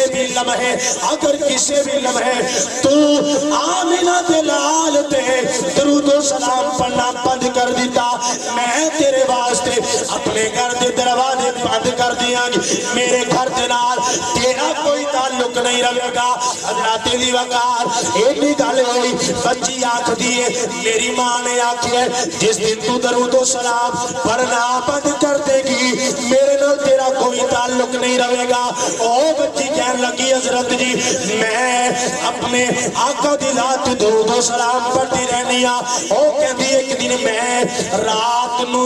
भी लम्हे तू आमिना दे लाल ते दरूद ओ सलाम पढ़ना बंद कर दिता मैं तेरे वास्ते अपने घर दे दरवाजे बंद कर दियांगी मेरे घर दे नाल तेरा कोई ताल्लुक नहीं रहेगा हजरत दी वकार एडी गल होई बच्ची आखदी है मेरी मां ने आखिया जिस दिन तू दरूद ओ सलाम पढ़ना बंद कर देगी मेरे नाल तेरा कोई ताल्लुक नहीं रहेगा ओ बच्ची कहन लगी हजरत जी मैं अपने आका दी रात दरूद ओ सलाम पढ़ती रहनी आ ओ कहंदी एक दिन मैं रात नू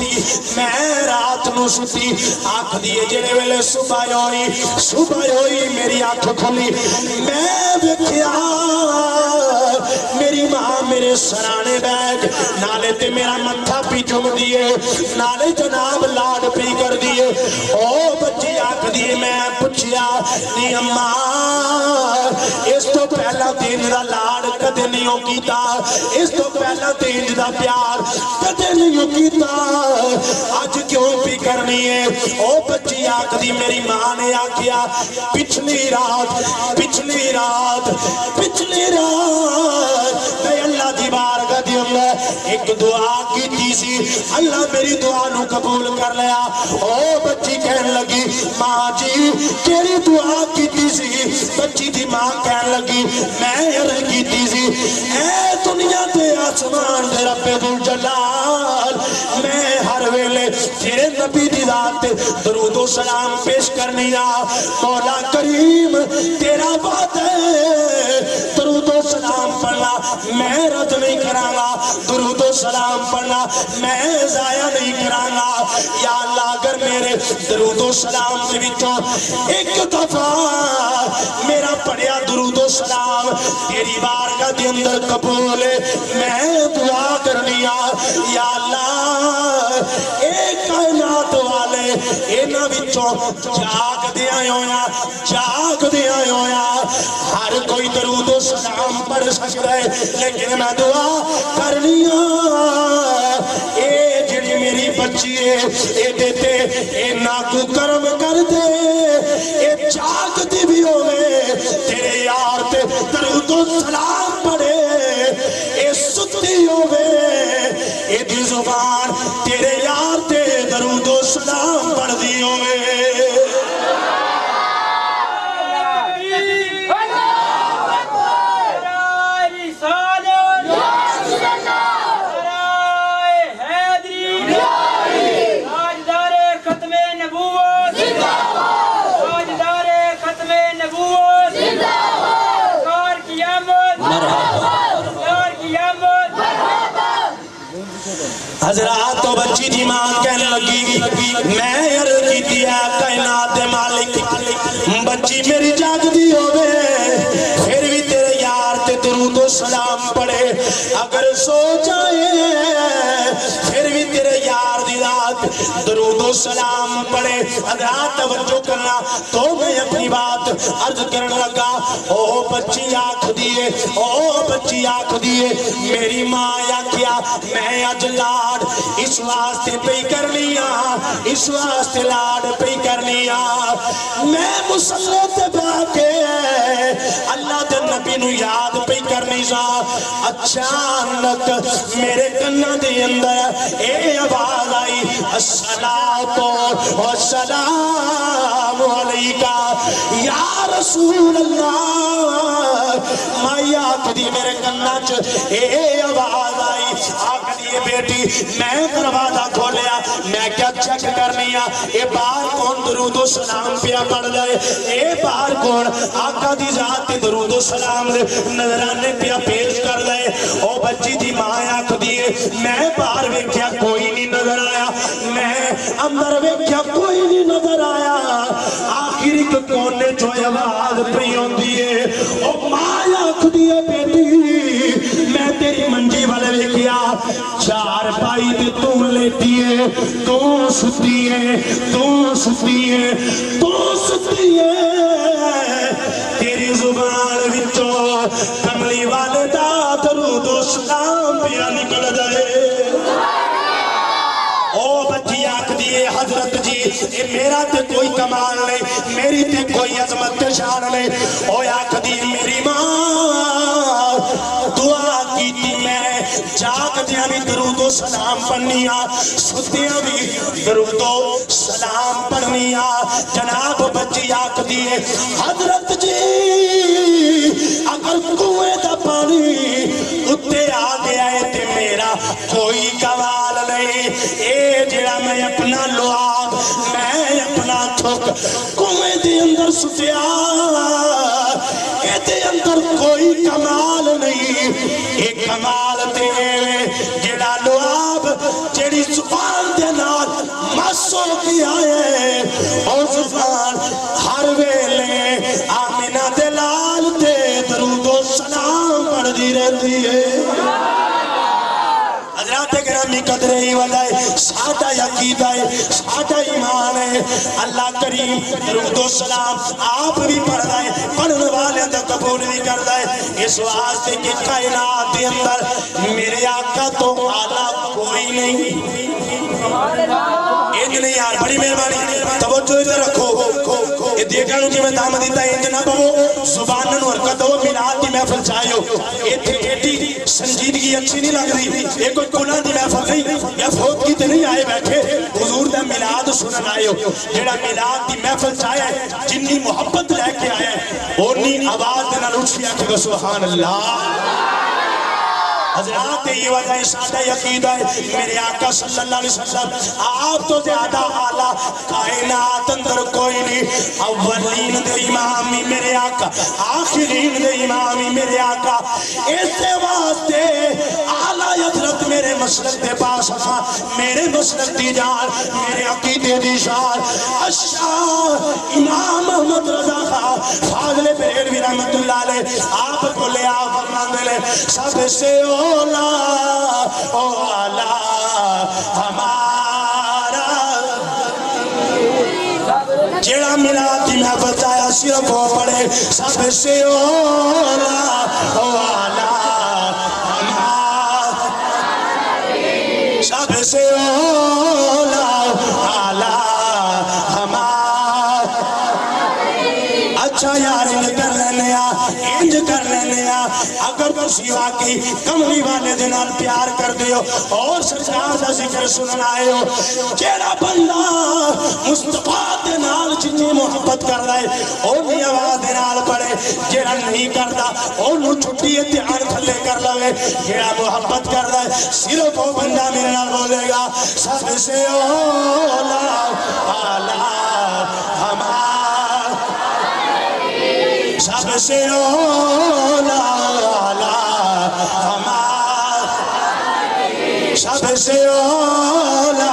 सुती आखदी है जेड़े वेले सुबह होई मेरी अख खुली मैं देखिया मेरी मां मेरे सराने बैठ नाले ते मेरा मत्था पी चुमदी है नाले जनाब लाड पी कर दिए ओ बच्ची आखदी मैं पूछया नी अम्मा इस तो पहला दिन दा लाड कदे नहीं कीता इस तो पहला दिन दा प्यार कदे नहीं कीता आज क्यों भी करनी है ओ बच्ची आखदी मेरी मां ने आखिया पिछली रात मैं अल्लाह दी बारगाह दे अंदर एक दुआ की सी अल्लाह मेरी दुआ नू कबूल कर लिया ओ बच्ची कहन लगी मां जी तेरी दुआ की सी बच्ची दी मां कहन लगी मैं अर्ज की सी ऐ दुनिया ते आसमान दे रब्बे दुल जलाल मैं हर वेले तेरे नबी दी रात दरूद ओ सलाम पेश करनी आ मौला करीम तेरा वादा दरूद ओ सलाम पढ़ना मैं रद्द नहीं करांगा दरूद ओ सलाम पढ़ना मैं जाया नहीं करांगा या अल्लाह अगर मेरे दरूद ओ सलाम दे विचों एक दफा मेरा पढ़िया दरूद ओ सलाम तेरी बारगाह दे अंदर कबूल मैं दुआ करनी आ या अल्लाह एक कायनात वाले इन्हां विचों जागदियां होया हर कोई درود و سلام پڑھ سکتا ہے لیکن میں دعا کرنی اے جڑی میری بچی ہے اے دیتے اے ناکو کرم کر دے اے جاگ دی بھی ہوئے تیرے یار تے درود و سلام پڑھے اے ستی ہوئے اے دی زبان تیرے یار تے درود و سلام پڑھ دی ہوئے حضرات تو بچی دی ماں کہنے لگی میں عرض کی دیا کائنات مالک بچی میری جاگ دی ہوئے پھر بھی تیرے یار تے درود و سلام پڑھے اگر سو جائے پھر بھی تیرے یار دی رات درود و سلام پڑھے حضرات توجہ کرنا تو میں اپنی بات عرض کرنے لگا او بچی آنکھ دیئے میری ماں یا کیا میں اج لاڈ اس واسطے پہ کر لیا اس واسطے لاڈ پہ کر لیا میں مسلح تے باکے اللہ دے نبی نو یاد پہ کرنی سا اچانک میرے کنہ دے اندر اے آواز آئی الصلاۃ والسلام علیکہ یا رسول اللہ مائی آکھ دی میرے کنہ چ اے آواز آئی آکھ دیئے بیٹی میں دروازہ کھولیا میں کیا چیک کرنیا اے بار کون درود و سلام پیا پڑھ جائے اے بار کون آقا دی ذات درود و سلام نظرانے پیا پیش کر دائے او بچی دی ماں آکھ دیئے میں بار ویکھیا کوئی نہیں نظر آیا میں اندر ویکھیا کوئی نہیں نظر آیا آخری کو کونے جو آواز پریون دیئے او ماں آکھ دیئے بیٹی میں تیری منجی والے ویکھیا چار پائی تے تو لیٹیے تو ستیے تیری زبان وچوں کملی والے دا درود و سلام پیا نکل جائے او بچی آکھ دیئے حضرت جی اے میرا تے کوئی کمال نہیں میری تے کوئی عظمت شان نہیں او آکھ دیئے میری ماں دعا کی تھی میں جاگ دیا بھی درود و سلام پڑھنیا ستیا بھی درود و سلام پڑھنیا جناب بچی آکھ دیئے حضرت جی اگر کنویں دا پانی اتے آ گیا ہے تے میرا کوئی کمال نہیں اے جڑا میں اپنا لعاب میں اپنا تھک کنویں دے اندر ستیا اے دے اندر کوئی کمال نہیں اے کمال تے جڑا لعاب جڑی زبان دے نال مسو کیا ہے اور زبان ہر ویلے آمینہ دے لال تے درود و سلام پڑھ دی رہتی ہے حضرات گرامی قدر ہی وجائے سادہ یقیدہ ہے سادہ ایمان ہے اللہ کریم درود و سلام آپ بھی پڑھ رہے پڑھنے والے اندر قبول بھی کر رہے اس واسطے کہ کائنات کے اندر میرے آقا تو اعلیٰ کوئی نہیں انج نہیں یار بڑی مہربانی توجہ ادھر رکھو یہ دیکھا نو کہ میں دام دیتا ہے انج نہ بہو زبانن ورکت ہو میلاد دی محفل چاہیو یہ تھی ایٹی سنجیدگی اچھی نہیں لگ رہی یہ کوئی گناہ دی محفل نہیں یا فوت کی تے نہیں آئے بیٹھے حضور دا میلاد سنن آئے ہو جیڑا میلاد دی محفل چاہے جنی محبت لے کے آئے اونی آواز دینا لوٹیا کہ سبحان اللہ حضرات یہ وجہ سادہ یقیدہ ہے میرے آقا صلی اللہ علیہ وسلم آپ تو زیادہ اعلیٰ کائنات اندر کوئی نہیں اولین دے امامی میرے آقا آخرین دے امامی میرے آقا اس سے واسطے اعلیٰ حضرت میرے مسلک دے پاس ہاں میرے مسلک دی جان میرے عقیدے دی شان اشعار امام محمد رضا خان فاضل بریلوی رحمت اللہ علیہ آپ کو لے آپ فرمان دے لے سب سے اولا ہمارا جیڑا میلاد دی محفل آیا صرف وہ پڑھے سب سے اولا والا سب سے اولا والا اچھا یار انج کر لینے اگر تسی واقعی کملی والے دے نال پیار کر دیو اور سرکار دا ذکر سنن آئے ہو جیڑا بندہ مصطفیٰ دے نال جتنی محبت کر رہا ہے اونی آواز دے نال پڑھے جیڑا نہیں کردا اونوں چھٹی اتحاد تھلے کر لوے جیڑا محبت کر رہا ہے صرف وہ بندہ میرے نال بولے گا سب سے اولا اعلیٰ سب سے اولا سب سے اولا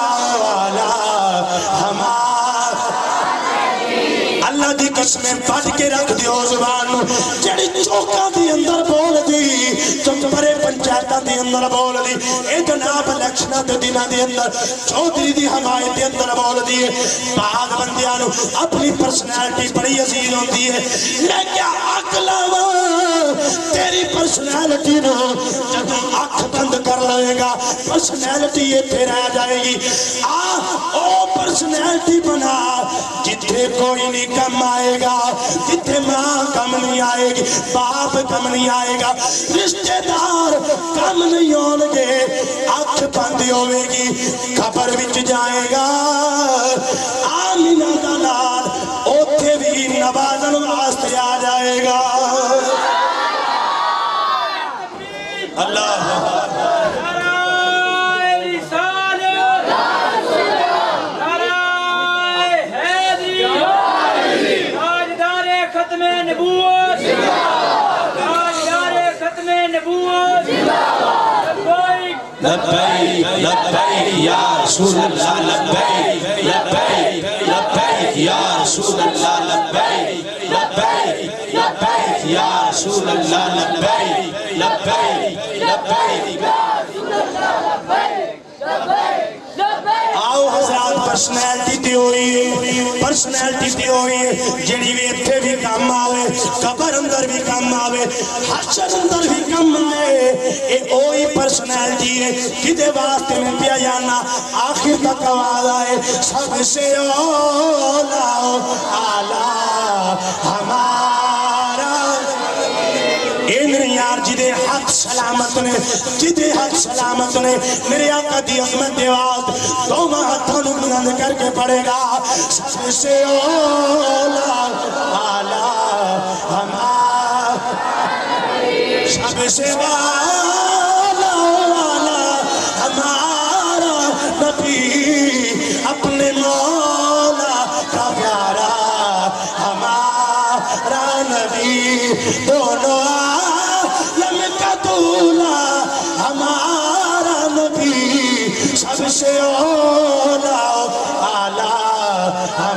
اللہ دی قسمیں پڑھ کے رکھ دیو زبان جڑی چوکا دی اندر بول دی چمپرے پنچایتہ دی اندر بول دی اے جناب الیکشنہ دے دینہ دی اندر چودری دی حمایت دی اندر بول دی بعد بندیانو اپنی پرسنالٹی بڑی عزیز ہوتی ہے میں کیا اکلاوا تیری پرسنالٹی نو جب آنکھ بند کر لے گا پرسنالٹی یہ پھر آ جائے گی او پرسنالٹی بنا جتھے کوئی نہیں کم آئے گا جتھے ماں کم نہیں آئے گی باپ کم نہیں آئے گا رشتہ دار کم نہیں ہونگے آنکھ بند ہوئے گی قبر وچ جائے گا آمینہ دا لال اوتھے بھی نوازن واسطے آ جائے گا اللہ لبیک لبیک یا رسول اللہ لبیک لبیک لبیک یا رسول اللہ لبیک لبیک لبیک یا رسول اللہ لبیک لبیک لبیک آؤ حضرات پرسنالٹی تھیوری جڑی بھی اتھے بھی کام آوے قبر اندر بھی کام آوے حشر اندر بھی کام آوے اے اوئی پرسنالٹی ہے کدے واسطے میں پیا جانا آخر تک آواز آئے سب سے اولا اعلیٰ ہمارا اے میرے یار جدے حق سلامت نے میرے آقا دی عظمت دیوات دو ہاتھوں بلند کر کے پڑے گا سب سے اولا اعلیٰ ہمارا سب سے اولا ہمارا نبی اپنے مولا کا پیارا ہمارا نبی دونوں عالم کا دولا ہمارا نبی سب سے اولا اعلیٰ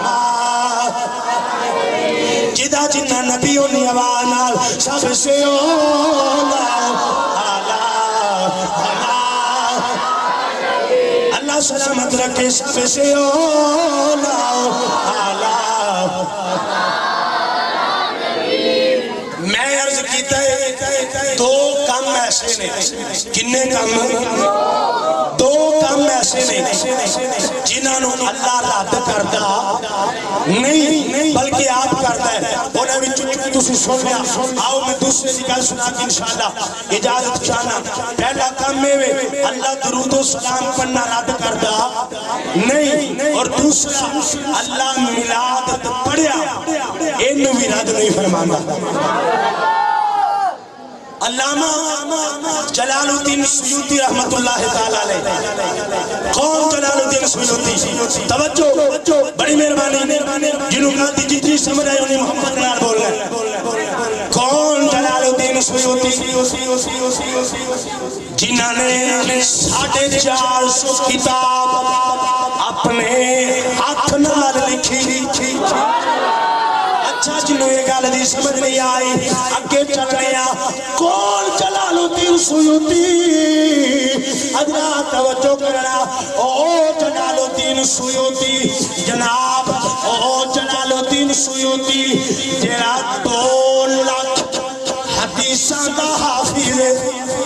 ہمارا جدا جنہ نبیوں نے آوانال سب سے اولا اعلیٰ ہمارا اللہ سلامت رکھے سب سے اولا اعلیٰ میں عرض کیتا ہے دو کام ایسے نہیں کنے کام دو کام ایسے نہیں جنہوں اللہ رد کرتا نہیں بلکہ آپ کرتا ہے انہیں بھی چکی تُسی سن لیا آؤ میں دوسرے نکال سنا کہ انشاءاللہ اجازت چاہنا پہلا کام میں اللہ درود و سلام پڑھنا رد کرتا نہیں اور دوسرا اللہ ملاد پڑھیا انہوں بھی رد نہیں فرمانا علامہ جلال الدین سیوطی رحمت اللہ تعالیٰ علیہ کون جلال الدین سیوطی توجہ بڑی مہربانی جنہوں کا جتنی سمجھ آئے انہیں محمد نار بول رہے کون جلال الدین سیوطی جنہوں نے 450 کتاب اپنے ہاتھ نال لکھی اچھا جنہوں یہ گال دی سمجھ نہیں آئی اگے چل رہا کون جلال الدین سیوطی حضرات توجہ کرنا او جلال الدین سیوطی جناب او جلال الدین سیوطی جڑا 2 لاکھ حدیثاں دا حافظ ہے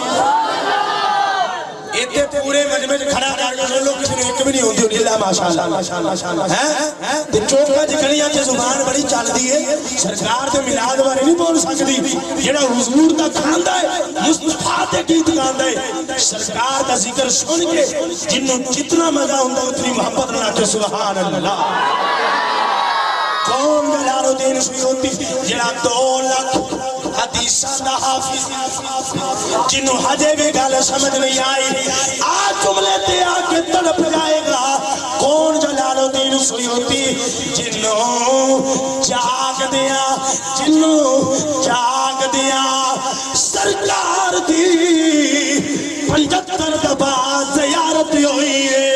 ایتے پورے مجمع کھڑا کر کے لوگ کسی نے ایک بھی نہیں ہوندی اللہ ماشاءاللہ ہیں تے چوکا جکڑیاں تے زبان بڑی چلدی ہے سرکار تے میلاد بارے نہیں بول سکدی جڑا حضور دا کھاندا ہے مصطفیٰ تے گیت گاندا ہے سرکار دا ذکر سن کے جنوں جتنا مزہ ہوندا اتنی محبت نال کہ سبحان اللہ کون جلال الدین سیوطی جڑا 2 لاکھ حدیثاں دا حافظ جنوں ہجے بھی گل سمجھ نہیں آئی آج جملے تے آ کے تڑپ جائے گا کون جلال الدین سیوطی جنوں جاگ دیا سرکار دی 75 دفعہ زیارت ہوئی ہے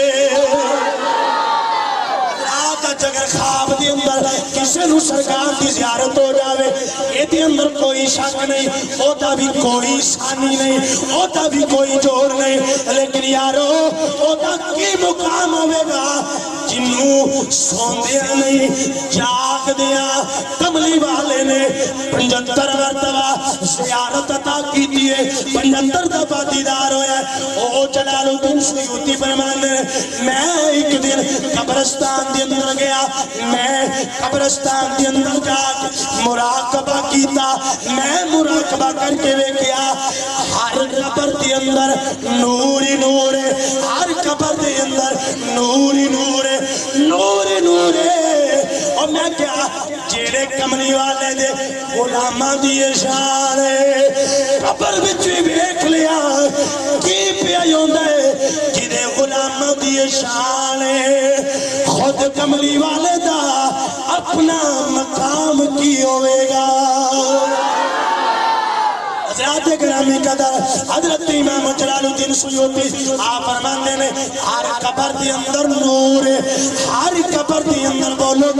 اگر خواب دی اندر کسی نو سرکار دی زیارت ہو جاوے ایدی اندر کوئی شک نہیں اوتا بھی کوئی ثانی نہیں اوتا بھی کوئی جوڑ نہیں لیکن یارو اوتا کی مقام ہوئے گا جنوں سوندیا نہیں جاگ دیا کملی والے نے 75 مرتبہ زیارت عطا کی دیئے 75 دفعہ دیدار ہویا او جلال الدین سیوطی فرمانے میں ایک دن قبرستان دی اندر گیا میں قبرستان دی اندر جا مراقبہ کیتا میں مراقبہ کر کے ویکھیا ہر قبر دی اندر نور ہی نور ہے ہر قبر دی اندر نور ہی نور ہے نور ہی نور ہے اور میں کیا جیڑے کملی والے دے غلاماں دی شان ہے قبر وچ ویکھ لیا کی پیا ہوندا ہے جدے غلاماں دی شان ہے خود کملی والے دا اپنا مقام کی ہوئے گا حضرات گرامی قدر حضرت امام جلال الدین سیوطی آپ فرمانے میں ہر قبر دی اندر نور ہے ہر قبر دی اندر بولو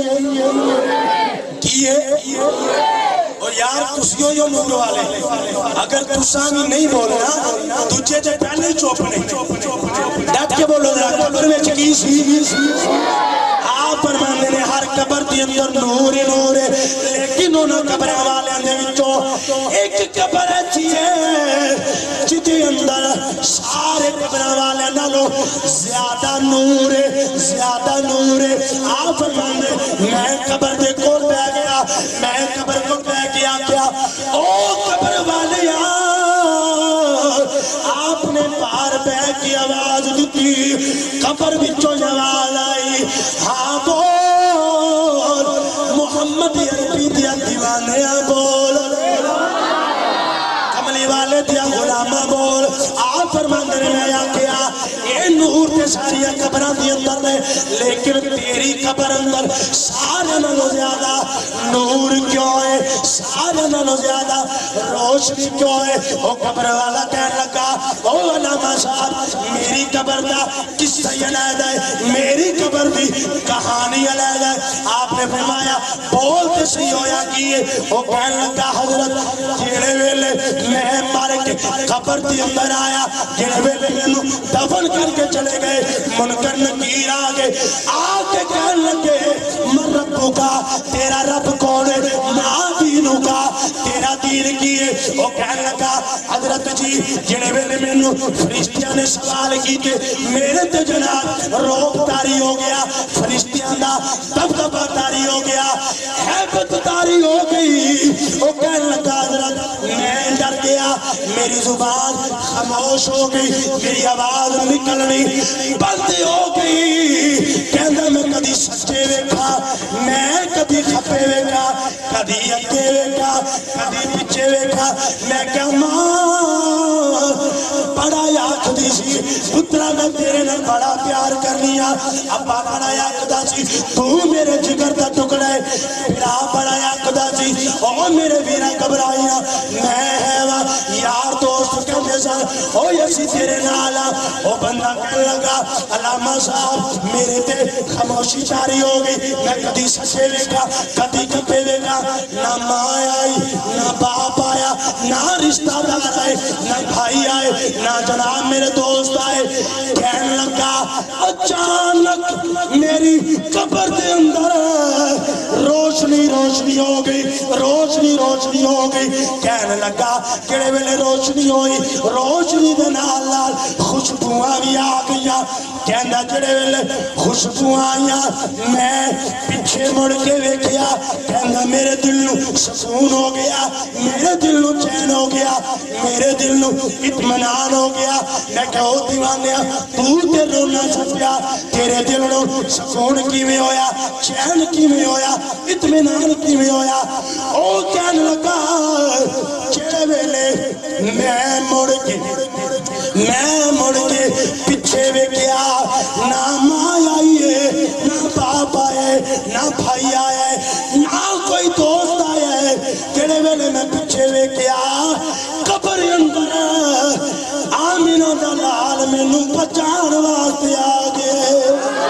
کیے اور یار تسیوں یو نور والے اگر تسانی نہیں بولنا تجھے جے پہلے چوپنے ڈٹ کے بولو قبر میں چکی سی آپ فرمانے نے ہر قبر دی اندر نور ہی نور ہے لیکن انہوں قبر والے اندے وچوں ایک قبر اچھی ہے جدے اندر سارے قبر والے نالو زیادہ نور ہے زیادہ نور ہے آپ فرمانے میں قبر دے کول پہ گیا میں قبر کو پہ گیا کیا او قبر والے آپ نے پار پہ کی آواز دیتی قبر بچوں جوال آئی ہاں بول محمد عربی دیا دیوانے بول کملی والے دیا غلامہ بول آپ فرماندے نے میں کیا اے نور تے ساری قبران دی اندر نے لیکن تیری قبر اندر سارے نالوں زیادہ نور کیوں ہے سارے نالوں زیادہ روشنی کیوں ہے وہ قبر والا کہنے لگا او علامہ صاحب میری قبر دا قصہ علیحدہ ہے میری قبر دی کہانی علیحدہ ہے آپ نے فرمایا بولتے صحیح ہویا کیے وہ کہنے لگا حضرت جیڑے ویلے میں مار کے قبر دی اندر آیا جیڑے ویلے میں دفن کر کے چلے گئے منکر نکیر آگے آگے کہنے لگے من ربو کا تیرا رب کون ہے ماں دینوں کا تیرا دین کیے وہ کہنے لگا حضرت جی جنہیں ویلے میں فرشتیاں نے سوال کی کہ میرے تے جناب روک تاری ہو گیا فرشتیاں دا دبدبہ تاری ہو گیا حیبت تاری ہو گئی وہ کہنے لگا حضرت میں ڈر گیا میری زبان خاموش ہو گئی میری آواز نکلنی بند ہو گئی کہندہ میں کدی سچے ویکھا میں کدی کھپے ویکھا کدی اگے ویکھا کدی پچھے ویکھا میں کیا ماں بڑا یاک دی سی پترہ میں تیرے نے بڑا پیار کرنیا ابا بڑا یاک دا سی تو میرے جگر دا ٹکڑے پھرا بڑا یاک دا سی او میرے بیرہ گھبرائیاں میں ہے وا یار دوست کہنے سا او یسی تیرے نالا او بندہ کہنے لگا علامہ صاحب میرے تے خاموشی جاری ہو گئی میں کدی سچے ویکھا کدی کپے ویکھا نہ ماں آئی نہ باپ آیا نہ رشتہ دار آئے نہ بھائی آئے نہ جناب میرے دوست آئے کہنے لگا اچانک میری قبر دے اندر رو ہو گئی روشنی روشنی ہو گئی کہنے لگا کڑے ویلے روشنی ہوئی روشنی دے نال نال خوشبوئاں بھی آ گئیاں کہنا جڑے ویلے خوشبوئاں آئیاں میں پیچھے مڑ کے ویکھیا کہنا میرے دل نو سکون ہو گیا میرے دل نو چین ہو گیا میرے دل نو اطمینان ہو گیا میں کہو دیوانیا تو تے رونا چھپیا تیرے دل نو سکون کیویں ہویا چین کیویں ہویا اطمینان کیویں ہویا او کہنے لگا جڑے ویلے میں مڑ کے پیچھے ویکھیا نہ ماں آئی ہے نہ باپ آئے نہ بھائی آئے نہ کوئی دوست آئے کہڑے ویلے میں پیچھے ویکھیا قبر اندر آمینہ دا لال مینوں بچان واسطے آ گئے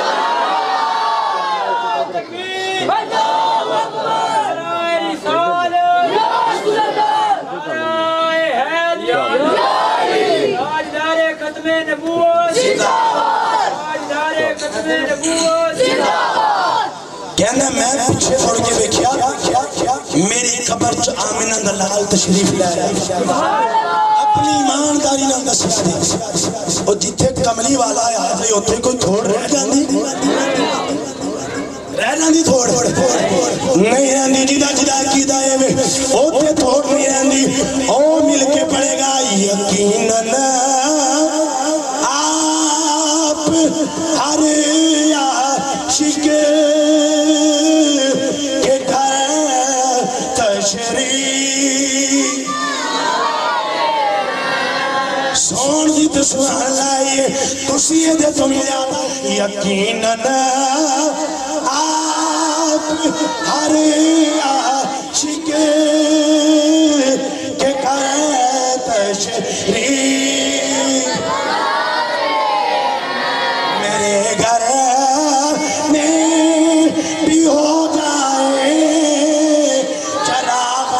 کہنا میں پیچھے پڑ کے دیکھیا میری قبر چ آمینہ دلال تشریف لائے اپنی ایمانداری نہ دسیا دی او جتھے کملی والا آیا ہے اوتھے کوئی تھوڑ رہ جاندی تھوڑ نہیں رہندی جدا جدا کیدا ہے اوتھے تھوڑ نہیں رہندی او مل کے پڑے گا یقیناً آپ ہر عاشق کے گھر تشریف سون دی تسوان لائیے تسی دے تو ملیا یقیناً آپ ہر عاشق کے گھر تشریف میرے گھر میں بھی ہو جائے چراغ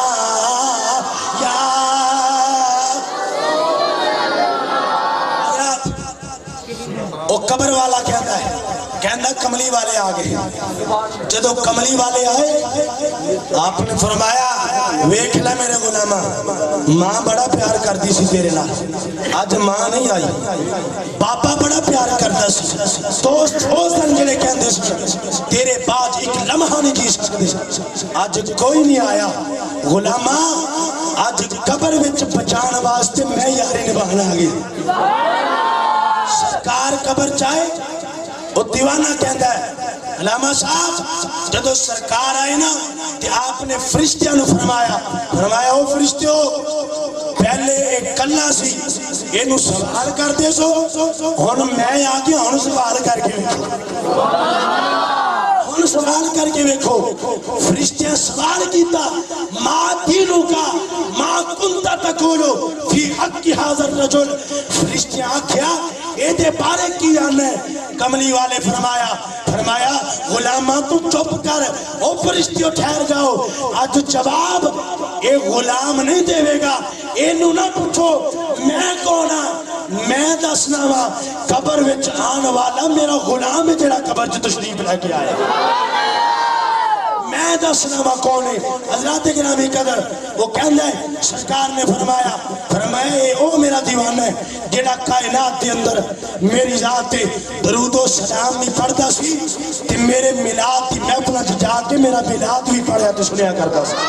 او قبر والا کہتا ہے کہنا کملی والے آگئے جدو کملی والے آئے آپ نے فرمایا ویکھ لے میرے غلامہ ماں بڑا پیار کردی سی تیرے لائے آج ماں نہیں آئی باپا بڑا پیار کردا سی دوست جڑے کہندے سی تیرے بعد ایک لمحہ نہیں جی سکدے آج کوئی نہیں آیا غلامہ آج قبر وچ بچان واسطے میں یاری نبھانا گیا سرکار قبر چاہے وہ دیوانہ کہندا ہے علامہ صاحب جدو سرکار آئے نا کہ آپ نے فرشتیاں نو فرمایا او فرشتیوں پہلے ایک کلا سی یہ نو سوال کر دے سو ہن میں آ گیا ہن سوال کر کے ویکھو ہن سوال کر کے ویکھو فرشتیاں سوال کیتا ما دینو کا ما کنتا تقولو فی حق حاضر رجل فرشتیاں آکھیا اے دے بارے کی جاننا ہے کملی والے فرمایا غلامہ تو چپ کر او فرشتیوں ٹھہر جاؤ آج جواب اے غلام نہیں دے گا اے نو نہ پوچھو میں کونا میں دسنا وا قبر وچ آن والا میرا غلام ہے جڑا قبر چ تشریف لے کے آیا میں دسنا وا کون ہے حضرات گرامی قدر وہ کہندا ہے سرکار نے فرمایا اے او میرا دیوانہ ہے جڑا کائنات دے اندر میری ذات تے درود و سلام بھی پڑھدا سی تے میرے میلاد دی محفل وچ جا کے میرا میلاد بھی پڑھیا تے سنیا کردا سی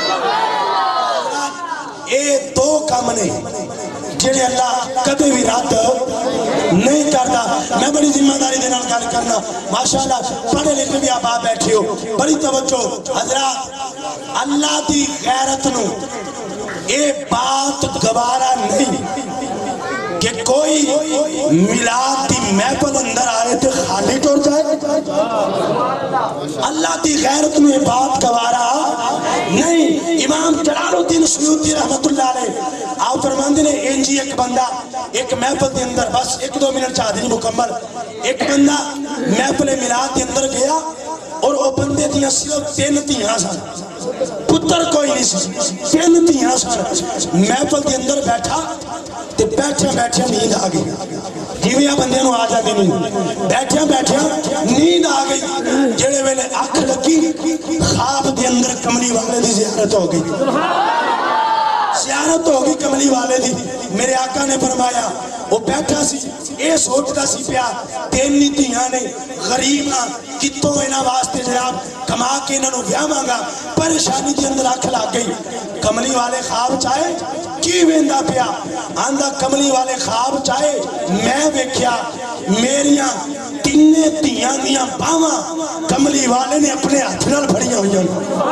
اے دو کام نے جڑے اللہ کدے بھی رد نہیں کرتا میں بڑی ذمہ داری دے نال گل کرنا ماشاءاللہ پڑھے لکھے بھی آپ بیٹھے ہو بڑی توجہ حضرات اللہ دی غیرت نو اے بات گوارا نہیں کہ کوئی میلاد دی محفل اندر آئے تے خالی ٹر جائے اللہ دی غیرت میں بات گوارا نہیں امام جلال الدین سیوطی رحمت اللہ علیہ آپ فرماندے نے انجی ایک بندہ ایک محفل دے اندر بس 1-2 منٹ چاہ دیں مکمل ایک بندہ محفل میلاد دے اندر گیا اور وہ بندے دیاں صرف 3 تیاں سن پتر کوئی نہیں سی 3 تیاں سن محفل دے اندر بیٹھا تے بیٹھے نیند آ گئی جیویں بندے نو آ جاندی نہیں بیٹھے نیند آ گئی جڑے ویلے اکھ لگی خواب دے اندر کملی والے دی زیارت ہو گئی زیارت ہو گئی کملی والے دی میرے آقا نے فرمایا وہ بیٹھا سی اے سوچتا سی پیا تین نیتیاں نے غریباں کتوں انہاں واسطے جناب کما کے انہاں نو ویاواں گا پریشانی دے اندر اکھ لگ گئی کملی والے خواب چاہے کی ویندا پیا آندا کملی والے خواب چاہے میں ویکھیا میریاں تینے تیاں دیاں باواں کملی والے نے اپنے ہاتھ نال پھڑیاں ہوئیاں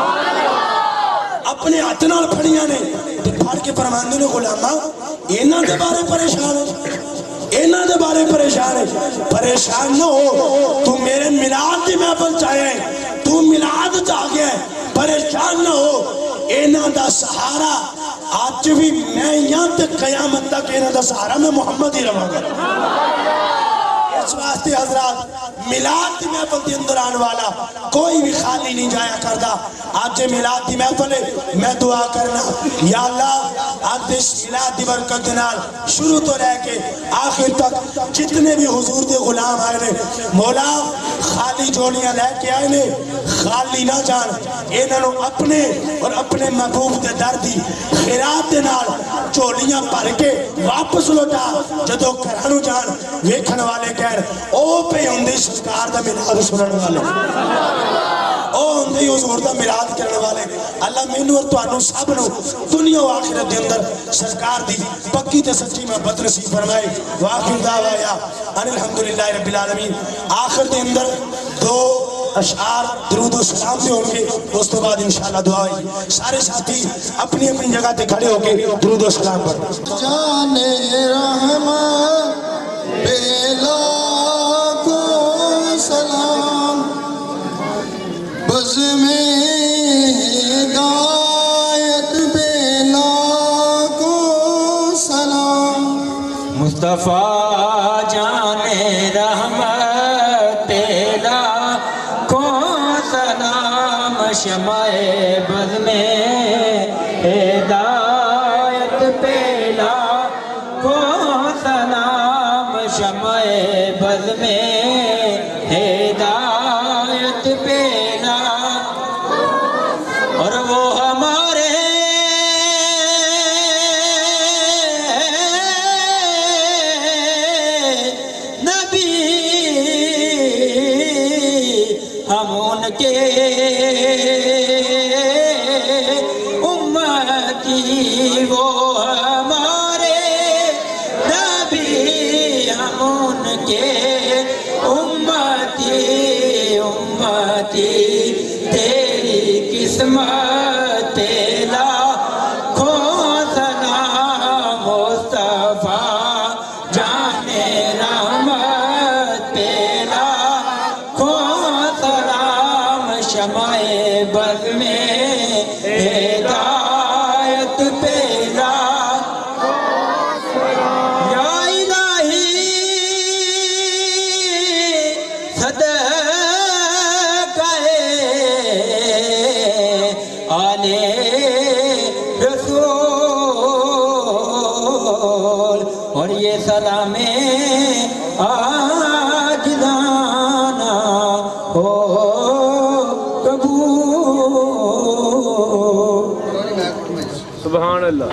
اپنے ہاتھ نال پھڑیاں نے پھڑ کے فرماندے نے غلاماں انہاں دے بارے پریشان ہے انہاں دے بارے پریشان ہے پریشان نہ ہو تو میرے میلاد دی محفل چاہے تو میلاد چاہ گیا پریشان نہ ہو انہاں دا سہارا آج بھی میں یہاں تے قیامت تک انہاں دا سہارا میں محمد ہی رہاں گا اس واسطے حضرات میلاد دی محفل دی اندر آنے والا کوئی بھی خالی نہیں جایا کردا آج میلاد دی محفل ہے میں دعا کرنا یا اللہ آج اس میلاد دی برکت دنال شروع تو رہ کے آخر تک جتنے بھی حضور دے غلام آئے نے مولا خالی جوڑیاں لے کے آئے نے خالی نہ جان انہاں نو اپنے اور اپنے محبوب دے در دی خیرات دے نال چولیاں بھر کے واپس لوٹا جدو گھرانو جان ویکھن والے کہہ او پہ ہوندے سرکار دا میلاد سنن والے او ہوندے حضور دا میلاد کرنے والے اللہ مینوں اور تانوں سب نو دنیا و آخرت دے اندر سرکار دی پکی تے سچی محبت نصیب فرمائے واخر دعوایا ان الحمدللہ رب العالمین آخر دے اندر دو اشعار درود و سلام بھی ہوں گے اس تو بعد انشاءاللہ دعا ہوئی سارے ساتھی اپنی اپنی جگہ تے کھڑے ہو کے درود و سلام پڑھ جانے رحمت بیلا کو سلام بز میں ہدایت بیلا کو سلام مصطفیٰ جانے رحمت تیرا کو سلام شمع بز میں ہدایت پیلا کو سلام شمع بز میں ہدایت پیلا اور وہ ہمارے نبی ہم ان کے امتی وہ ہمارے نبی ہم ان کے امتی امتی تیری قسمت تیلا کھو سلام مصطفیٰ جانے رحمت تیلا کھو سلام شمع بز میں ہدایت پیلا یا الہی صدقہ آل رسول اور یہ سلام آج دانا ہو قبول سبحان اللہ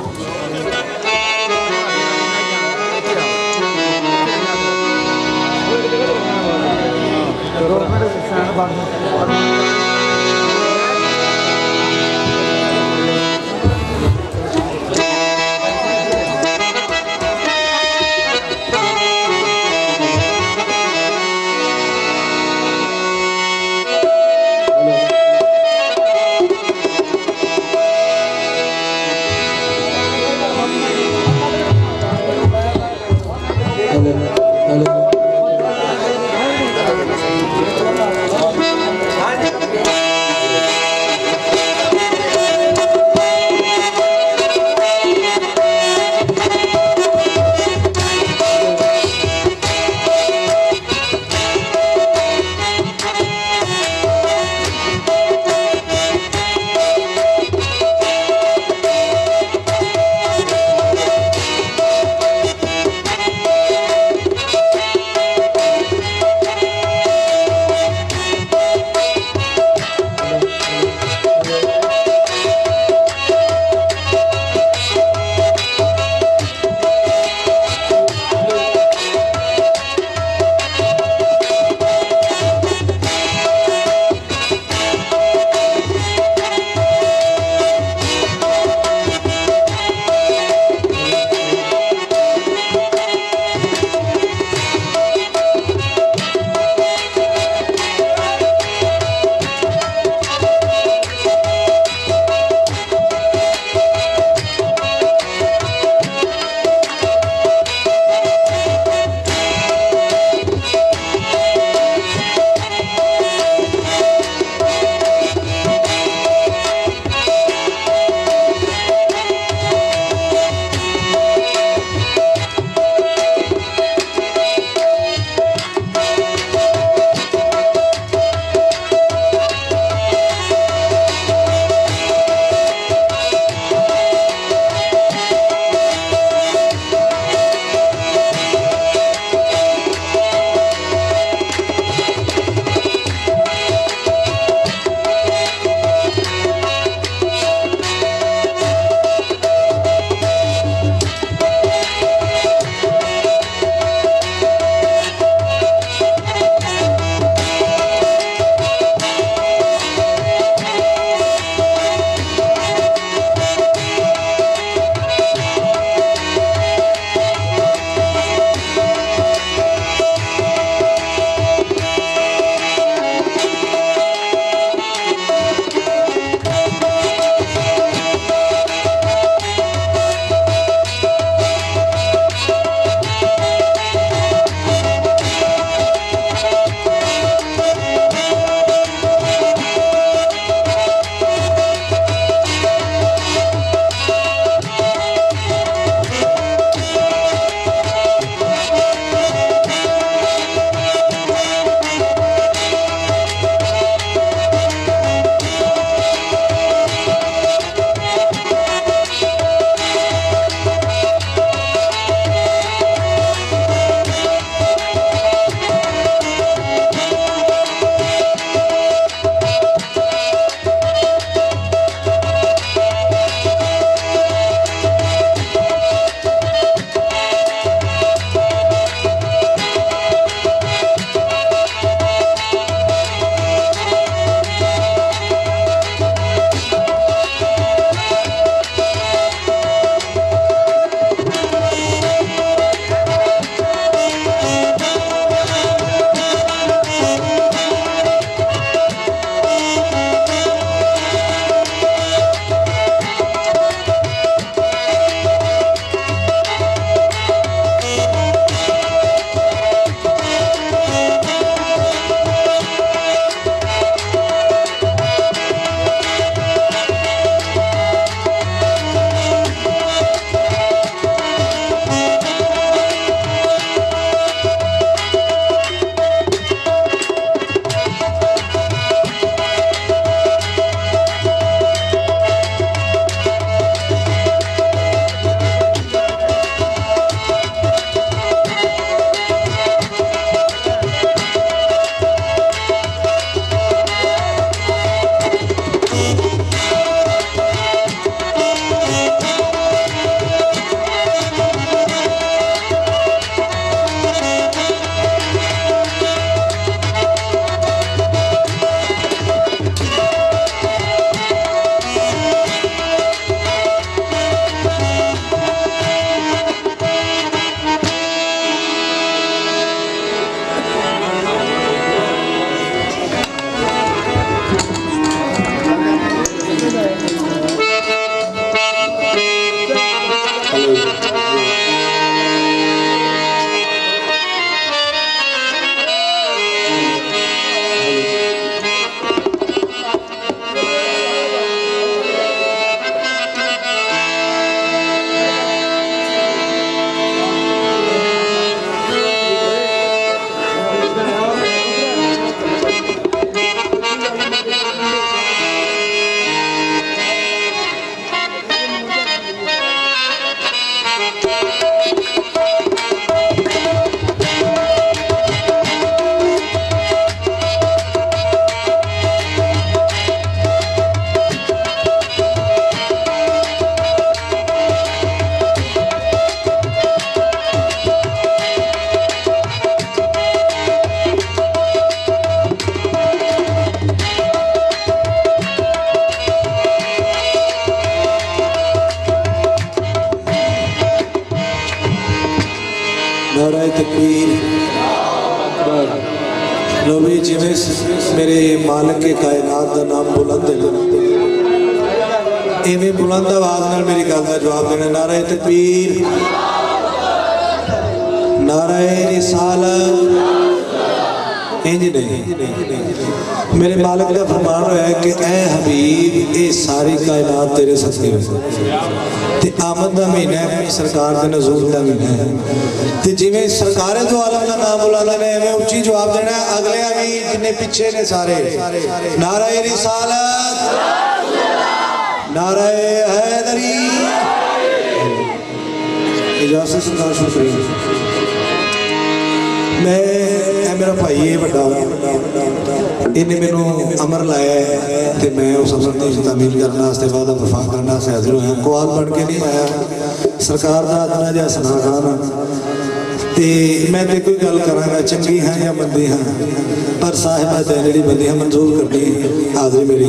ہاں नारा तकबीर। लो भी जिवें मेरे मालिक के कायनात का नाम बुलंद है, इवें बुलंद आवाज नाल मेरी गल का जवाब देना। नारा तकबीर, नारा रिसालत। इंज नहीं, मेरे मालिक का फरमान होया कि ऐ हबीब ये सारी कायनात तेरे सदके ते आमद का महीना है, सरकार के नज़ूल का महीना है। ते जिवें सरकार दो आलम का नाम बुलाना ने एवें उच्ची जवाब देना है। अगले भी जिन्ने पीछे ने सारे नारा रिसालत, नारा हैदरी। इजाजत सरकार, शुक्रिया। मैं मेरा भाई है बड़ा, इन्हें मैनू अमर लाया है तो मैं उस अमर की तामील करने वास्ते वादा वफा करने वास्ते हाजिर होया। कुआल बन के नहीं आया, सरकार का अदना जिहा सना खान ते मैं तो कोई गल करांगा चंगी हाँ या मंदी हाँ, पर साहिबा जी बंदी हाँ मंजूर करनी हाजिरी मेरी।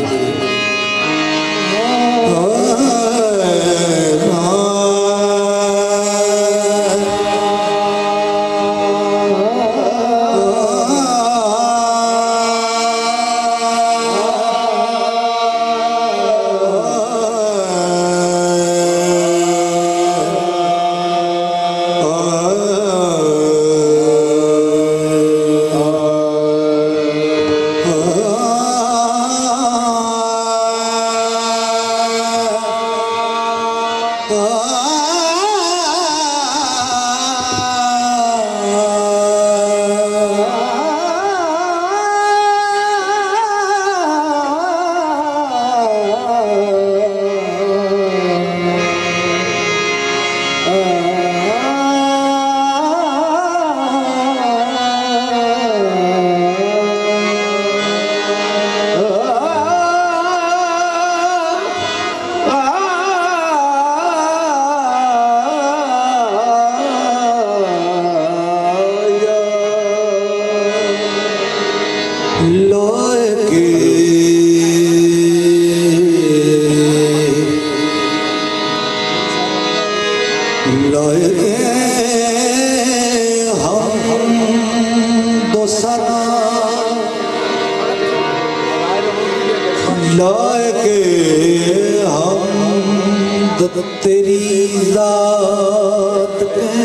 तेरी ज़ात पे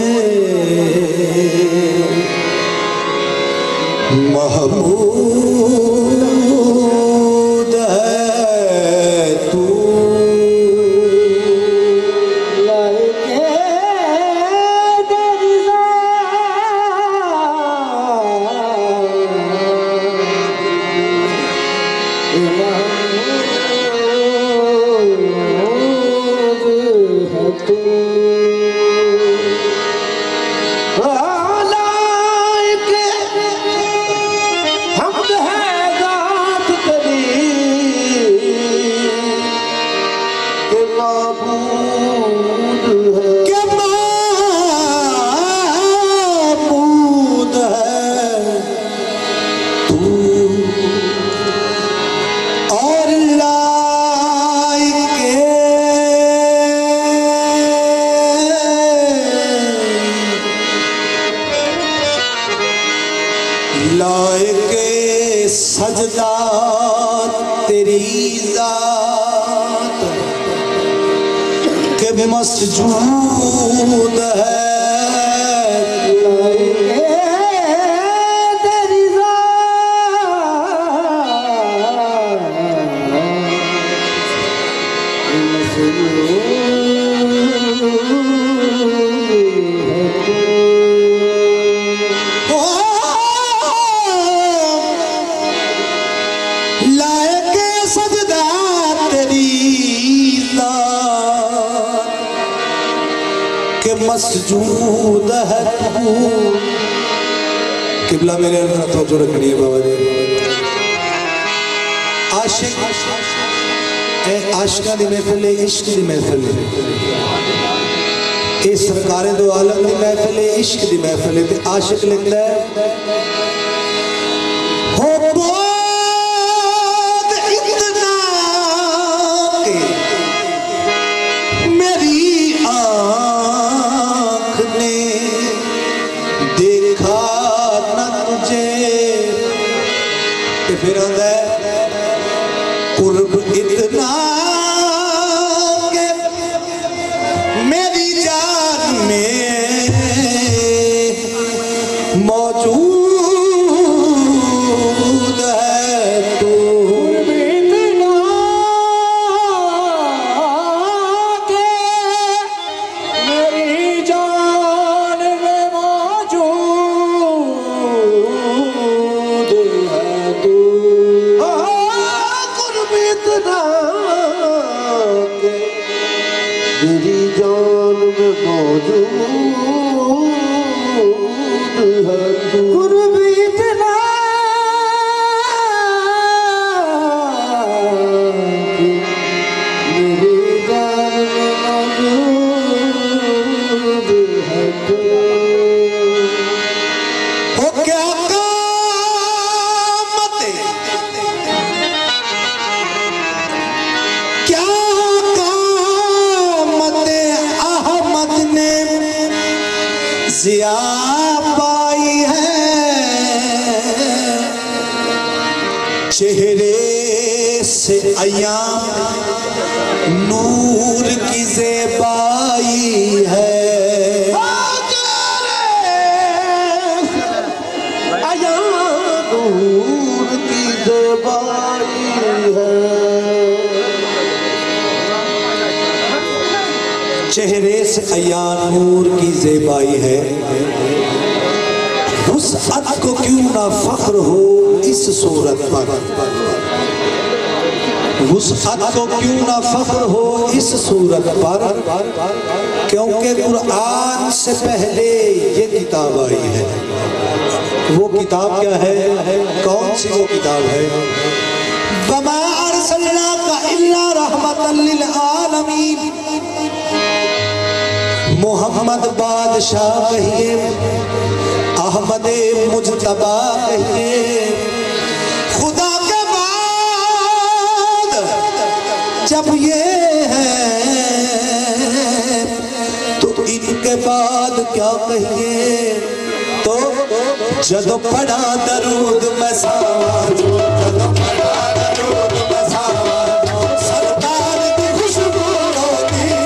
महमूद है तू, सजदा तेरी ज़ात के मसजूद है। मसजूद है तू। किबला मेरे अंदर तवज्जो रखनी है बाबा जी। आशिक ए आशिका दी महफिल है, इश्क दी महफिल है। ए सरकारे दो आलम दी महफिल है, इश्क दी महफिल है। ते आशिक लिखता है हो बहुत इतना के मेरी आँख ने قرب اتنا میری جان میں موجود ہے تو ہو کیا قامت کیا قامت احمد نے ضیا پائی ہے چہرے سے ایام نور کی زیبائی ہے ایام نور کی زیبائی ہے چہرے سے ایام نور کی زیبائی ہے وسعت کو کیوں نہ فخر ہو اس صورت پر وسعت کو کیوں نہ فخر ہو اس صورت پر کیونکہ قرآن سے پہلے یہ کتاب آئی ہے وہ کتاب کیا ہے کون سی وہ کتاب ہے وَمَا أَرْسَلْنَاكَ إِلَّا رَحْمَةً لِلْعَالَمِينَ محمد بادشاہ کہیے احمد مجتبی کہیے خدا کے بعد جب یہ ہے تو ان کے بعد کیا کہیے تو جدو پڑھا درود میں ساواجو جدو پڑھا درود میں ساواجو سرکار کی خوشبو ہوتی ہے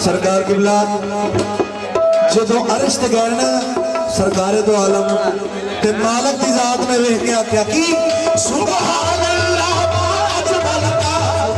सरकार किबला जो अरश ते गए ना सरकार तो आलम ते मालक की जात ने वेख के आख्या कि सुभान अल्लाह अजमल का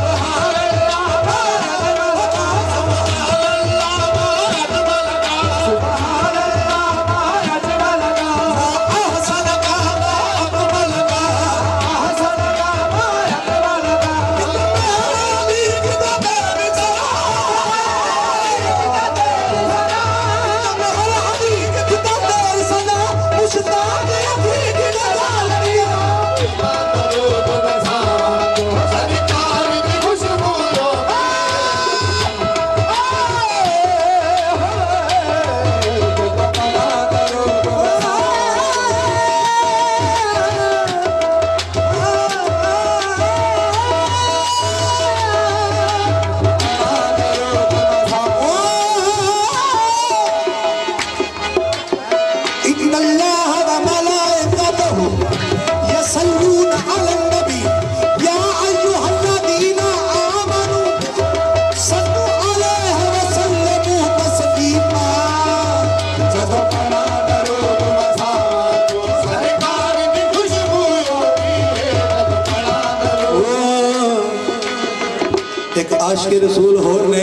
आशिक रसूल होर ने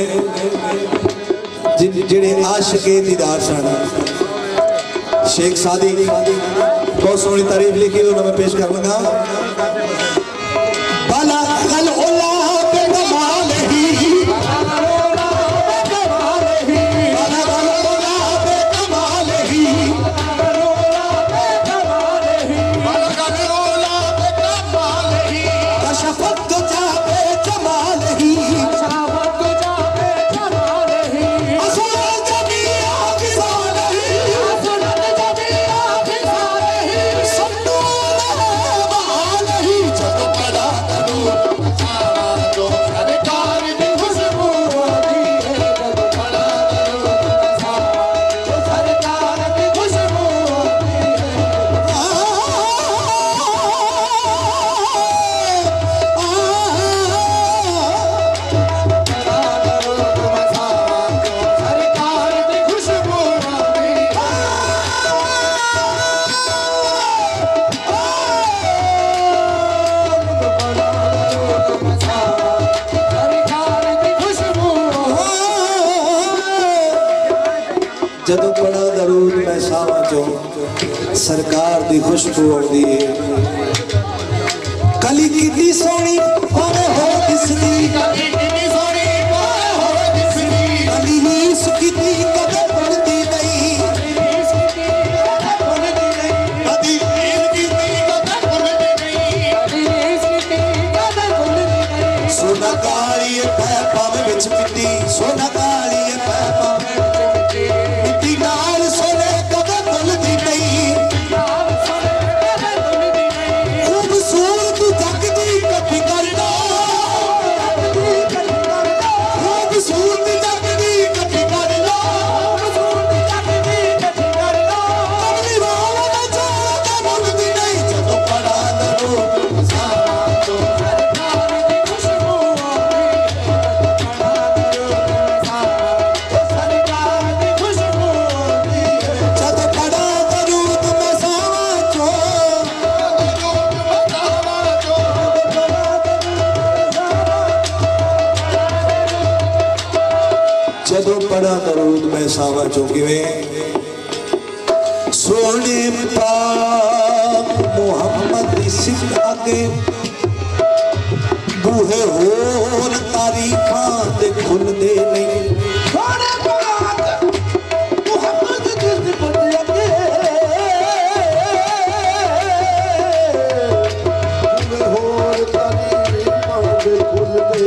जिहड़े आशिक दीदार सन शेख सादी बहुत सोहनी तारीफ लिखी उन्होंने मैं पेश कर लगा बाला गल ओला पे कमाल ही जदों बड़ा दरूद मैं सावा चो सरकार दी खुशबू आउंदी है कली कितनी सोहनी भावे हो दिसदी कली कितनी सोहनी भावे हो दिसदी कली नीस कितनी कदर पड़दी नहीं कली नीस कितनी कदर पड़दी नहीं कली नीस कितनी कदर पड़दी नहीं कली नीस कितनी कदर पड़दी नहीं सोना काली पै पावे विच पिट्टी सोना काली पै पावे जदों बड़ा दरूद मैं सावा चौकिवे सोने पाक मुहम्मद दी सिफ़त आगे बूहे होर तारीखां दे खुलदे नहीं सोने पाक मुहम्मद दी सिफ़त आगे बूहे होर तारीखां दे खुलदे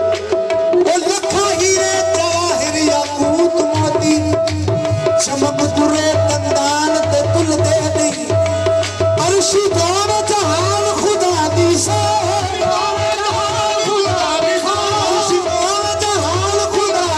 चमक तुरे तंदान ते तुल दे नहीं अर्शी दौर जहान खुदा दी से अर्शी दौर जहान खुदा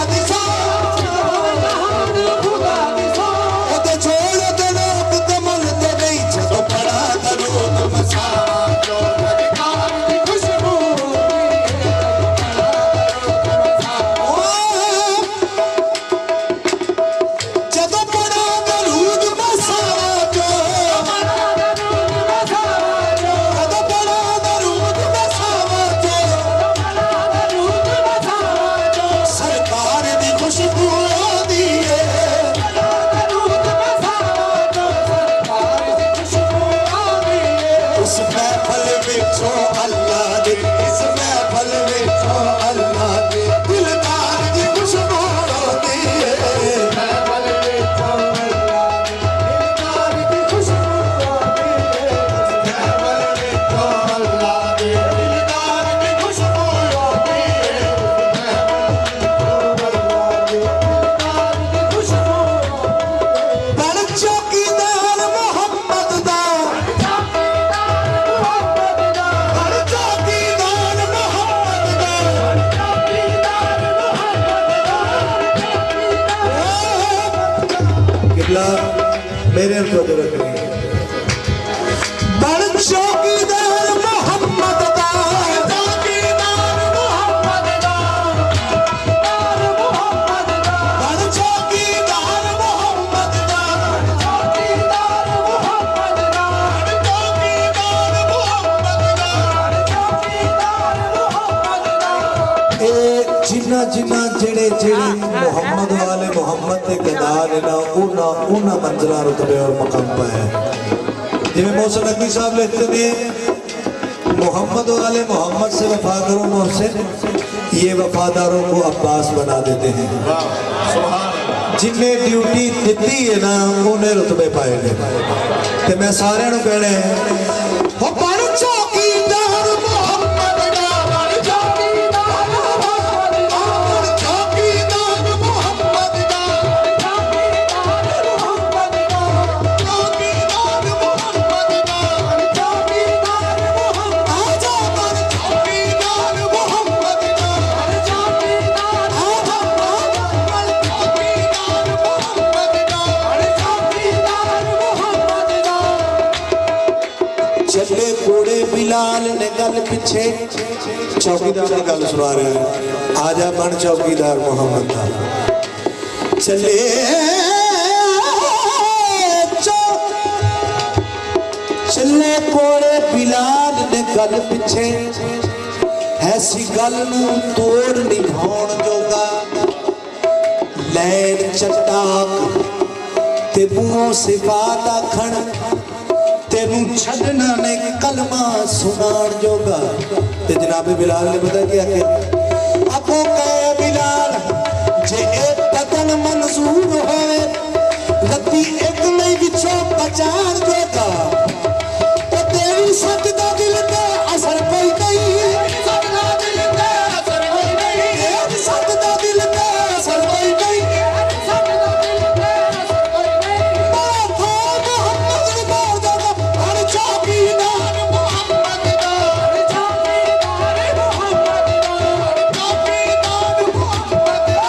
सो अल्लाह दी इस महफल विचों अल्लाह दी दिलदार दी खुशबू होती है महफल विचों अल्लाह दी दिलदार दी खुशबू होती है महफल विचों अल्लाह दी दिलदार दी खुशबू होती है महफल विचों अल्लाह दी दिलदार दी खुशबू बड़ चौकीदार मोहम्मद दा मेरे बड़ चौकीदार मोहम्मद दा चौकीदार मोहम्मद दा बड़ चौकीदार मोहम्मद दा चौकीदार मोहम्मद दा चौकीदार मोहम्मद दा चौकीदार मोहम्मद दा ए जिन्ना जिन्ना जेड़े जेड़े मोहम्मद वाले मोहम्मद के गदार है ना उन्ना मंजिला रुतबे और मकाम पाया जिन्हें मोहसिन नकवी साहब लिखते हैं मोहम्मद वाले मोहम्मद से वफा करो मोहसिन ये वफादारों को अब्बास बना देते हैं जिन्हें ड्यूटी दी है ना उन्हें रुतबे पाए गए तो मैं सारे नूं कहना है चौकीदार मोहम्मद दा बड़ चौकीदार मोहम्मद दा बड़ चौकीदार मोहम्मद दा चौकीदार मोहम्मद दा चौकीदार मोहम्मद दा चौकीदार मोहम्मद आजा बड़ चौकीदार मोहम्मद दा चौकीदार मोहम्मद बड़ चौकीदार मोहम्मद दा चौकीदार मोहम्मद दा चले कोड़े बिलाल ने गल पिछे चौकीदार की गल सुना रहे हैं आजा बन चौकीदार मोहम्मद दा चले चले कोड़े बिलाल ने गल पिछे ऐसी गल नूं तोड़ निभाउण जोगा लैन चटाक ते मुंहों सिफात आखण तेनू छड़ना ने कलमा सुनान जोगा ते जनाब बिलाल ने पता क्या कि आपो कहे बिलाल जे एक बदन मंजूर होए रत्ती एक नहीं विचों बचान जोगा तो तेरी सकदा दिल ते असर कोई नहीं सकदा दिल ते असर कोई नहीं सकदा दिल ते असर कोई नहीं सकदा दिल ते असर कोई नहीं चौकीदार मोहम्मद दा चौकीदार मोहम्मद दा चौकीदार मोहम्मद दा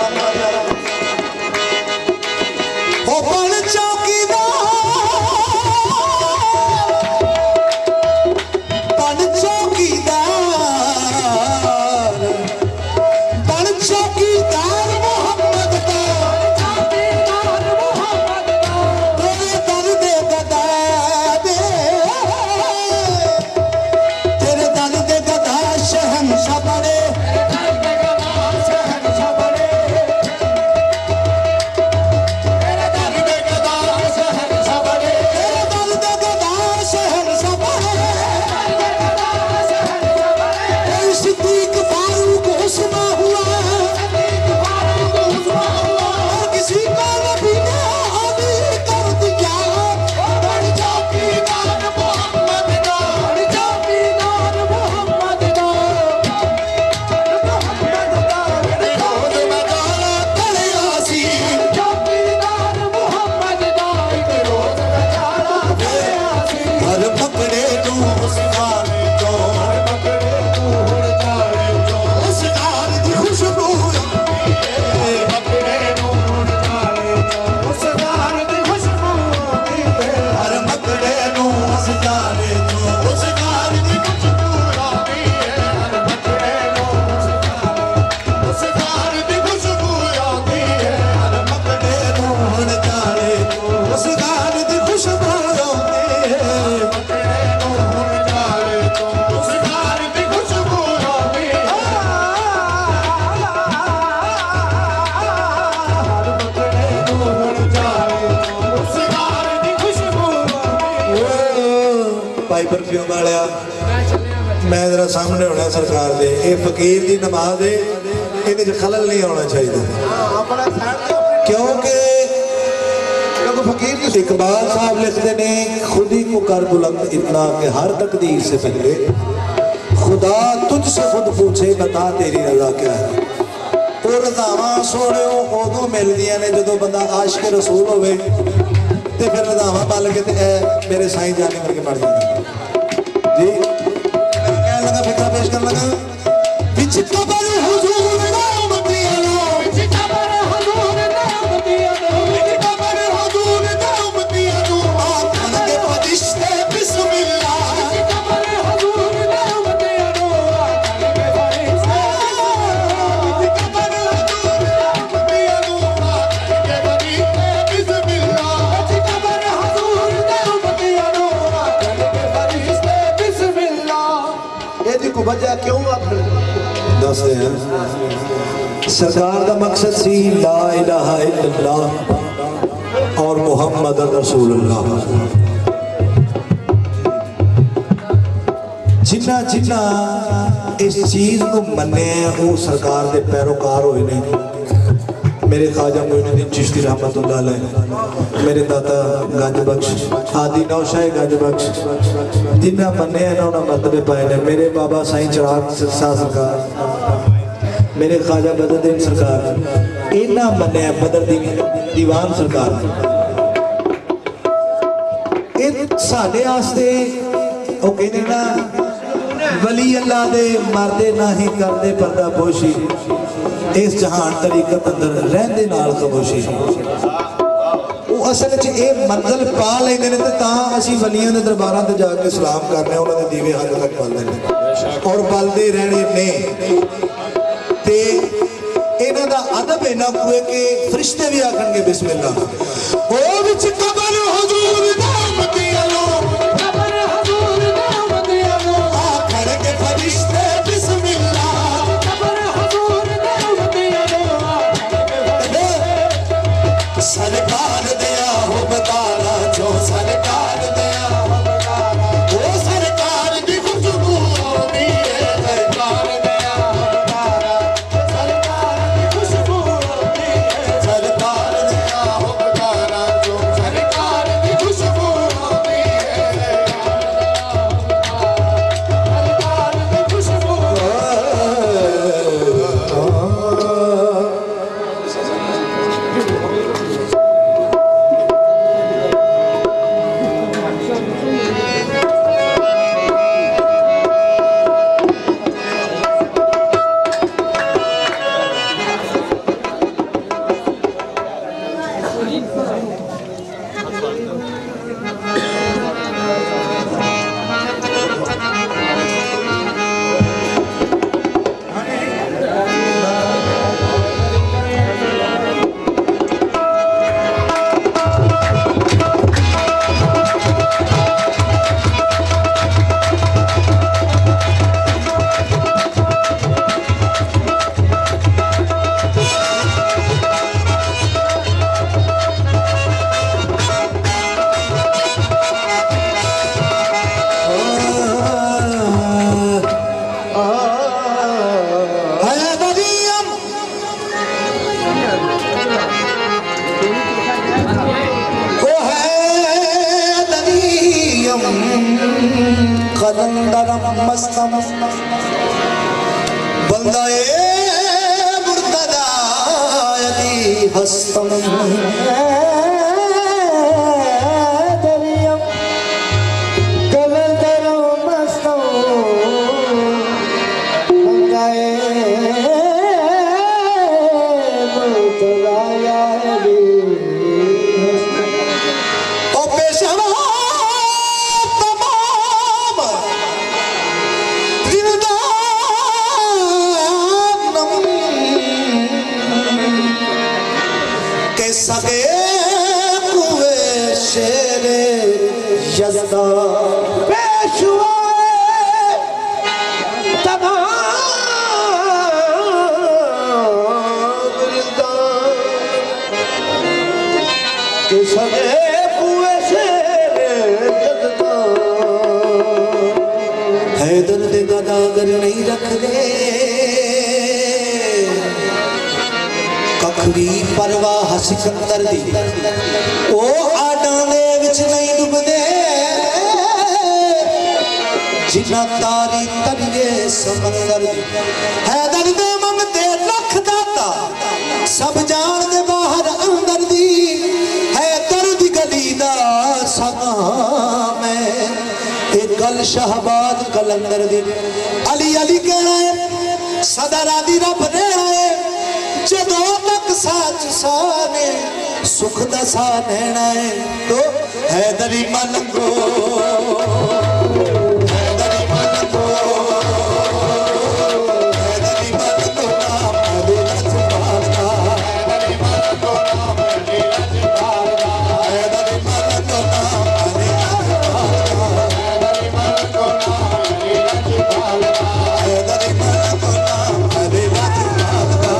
परफ्यूम वाले मैं जरा सामने होना सरकार दे ये फकीर की नमाज है ये खलल नहीं आना चाहिए क्योंकि फकीर इकबाल साहब लिखते ने खुद ही को कर बुलंद इतना कि हर तकदीर से पहले खुदा तुझसे खुद पूछे बता तेरी रजा क्या है। और रजावां सोने उदों मिलदियां ने जो बंदा आशिक रसूल होवे ते फिर रजावां पल के मेरे साईं जाने करके मर जाते जी। क्या लगा फिक्रा पेश करने लगा बिच कबर हुजूर नाम दिया लो बिच कबर हुजूर नाम दिया लो बिच कबर हुजूर नाम दिया लो आखन के फरिश्ते बिस्मिल्लाह बिच कबर हुजूर नाम दिया लो आखन के फरिश्ते बिच कबर हुजूर नाम दिया लो आखन के फरिश्ते बिस्मिल्लाह बिच कबर हुजूर नाम दिया लो आखन के फरिश्ते बिस्मिल्लाह। ये दी को वजह क्यों आप दस हैं सरकार का मकसद सी ला इलाहा इल्लल्लाह और मुहम्मद रसूलुल्लाह। जिन्ना जिन्ना इस चीज को मन्ने वो सरकार के पैरोकार हुए ने मेरे ख्वाजा मोइनुद्दीन चिश्ती रहमतुल्लाह अलैह मेरे दाता गंज बख्श आदि नौशाह गंज बख्श जिन्ना मन्ने उन्होंने मरतबे पाए ने मेरे बाबा साईं चिराग शाह सरकार मेरे ख्वाजा बदरुद्दीन सरकार इन्ना मन्ने बदर दीवान सरकार साडे वास्ते वो कहते ना वली अल्लाह दे मरदे ना ही करदे पर्दा पोशी इस जहान तरीकत अंदर रहंदे नाल खामोशी वो असल च ये मंजिल पा लेंदे ने ते तां असीं वलियां दे दरबारां ते जाके सलाम करने उन्हां दे दीवे हद तक पालदे ने और बलदे रहने ने ते इन्हां दा अदब इन्ना कोई कि फरिश्ते भी आखणगे बिस्मिल्लाह ओ विच कबर हुजूर नाम दिया लो कबर हुजूर नाम दिया लो आखण के फरिश्ते बिस्मिल्लाह कबर हुजूर नाम दिया लो सरकार दिया हो बताना जो सरकार दिया हो बताना वो सरकार दी खुशबू आती है सरकार दिया हो बताना सरकार दी खुशबू आती है सरकार दिया हो बताना जो सरकार कलंदरम मस्तम बंदाए मुर्तदा अली हस्तम दरियम कलंदरम मस्तम बंदाए मुर्तदा अली ओ पेशवा सगे हुए शेरे यज़दा पेशवाए तमाम के सगे हुए शेरे यज़दा है दर्द गदागर नहीं रख दे कखरी परवाह सिकंदर दी ओ आडां दे विच नहीं डुबदे जिन्ना तारी तरिए समंदर दी हैदर दे मंगते लख दाता सब जान दे बाहर अंदर दी हैदर दी गली दा सगा मैं एक गल शहबाद कलंदर दी अली अली कहना है सदा रादी रब ने आए जदों तक साच साने सुख दा सा नैना है तो हैदरी मलंगो हैदरी मलंगो हैदरी मलंगो नाम अली लजपालदा हैदरी मलंगो नाम अली लजपालदा हैदरी मलंगो नाम अली लजपालदा हैदरी मलंगो नाम अली लजपालदा हैदरी मलंगो नाम अली लजपालदा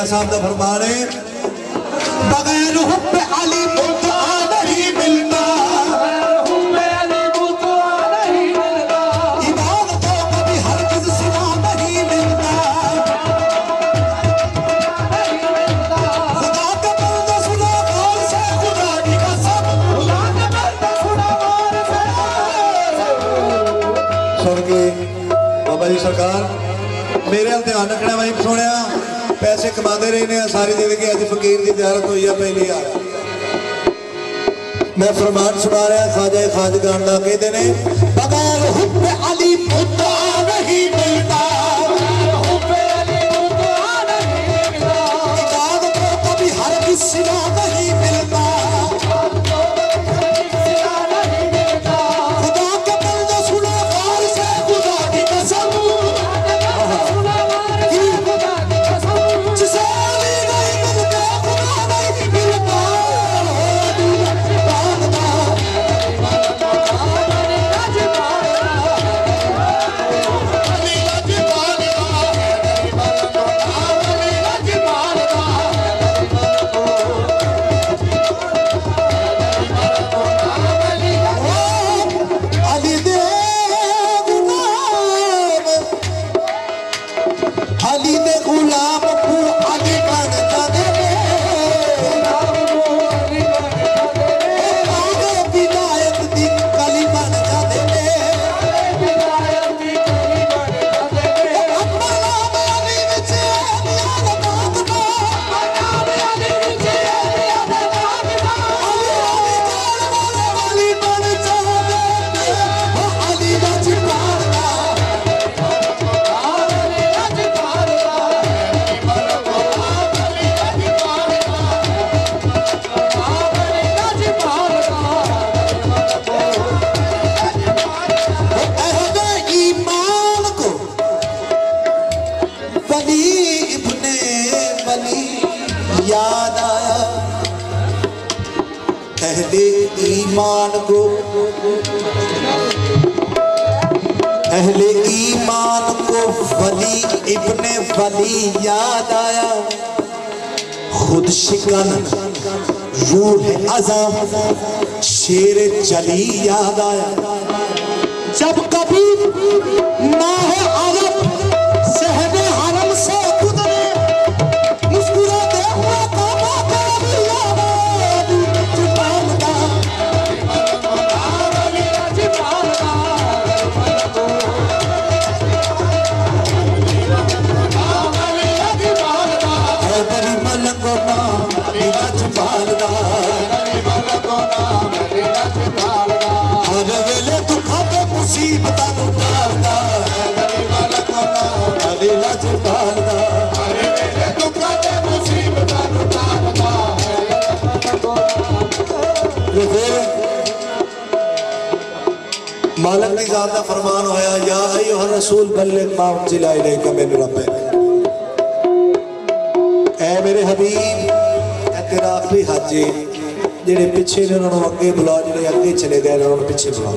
मियां साहब का फरमान है बगैर हुब्बे अली मुद्दा नहीं मिलता इबादतों का भी हरगिज़ सिवा नहीं मिलता खुदा के बंदे सुनो गौर से खुदा की कसम सुन के बाबा जी सरकार मेरे हाल ध्यान रखना भाई सुने पैसे कमाते रहे ने सारी जिंदगी अज फकीर की जियारत हुई है पहली यार मैं फरमान सुना रहा ख्वाजा खाजगान का कहते ने बगैर हुब्बे अली मुद्दा नहीं मिलता इबादतों को भी हरगिज़ सिवा नहीं मिलता खुदा के बंदे सुनो गौर से खुदा की कसम जिसे अली नहीं मिलता खुदा नहीं मिलता अली दे गुलाम अली दे गुलाम को अली बन जाने आगे विलायत दी कली बन जाने अपना नाम अली विच अलियां दा मांगना अली बन जाने अली दा जिपाना अहले ईमान को वली इब्ने वली याद आया अहले ईमान को अहले ईमान को वली इब्ने वली याद आया खुद शिकन रूह अज़म शेर जली याद आया जब कभी माह अरब सहने हरम से गुजरे मुस्कुराते हुए काबा का भी आबाद जुबान का है बड़ी मलंगो ना मेरा जुबान का हर वेले दुखा ते मुसीबतां नूं टालदा अलीला जुबानदा मालिक की ज़ात दा फरमान होया या अय्युहर रसूल बल्लिग मा उनज़िला इलैका मिन रब्बिक ऐ मेरे हबीब ऐ तेरा आखिरी हज है जेड़े पिछे ने उन्होंने अगे बुला जेड़े अगे चले गए उन्होंने पिछे बुला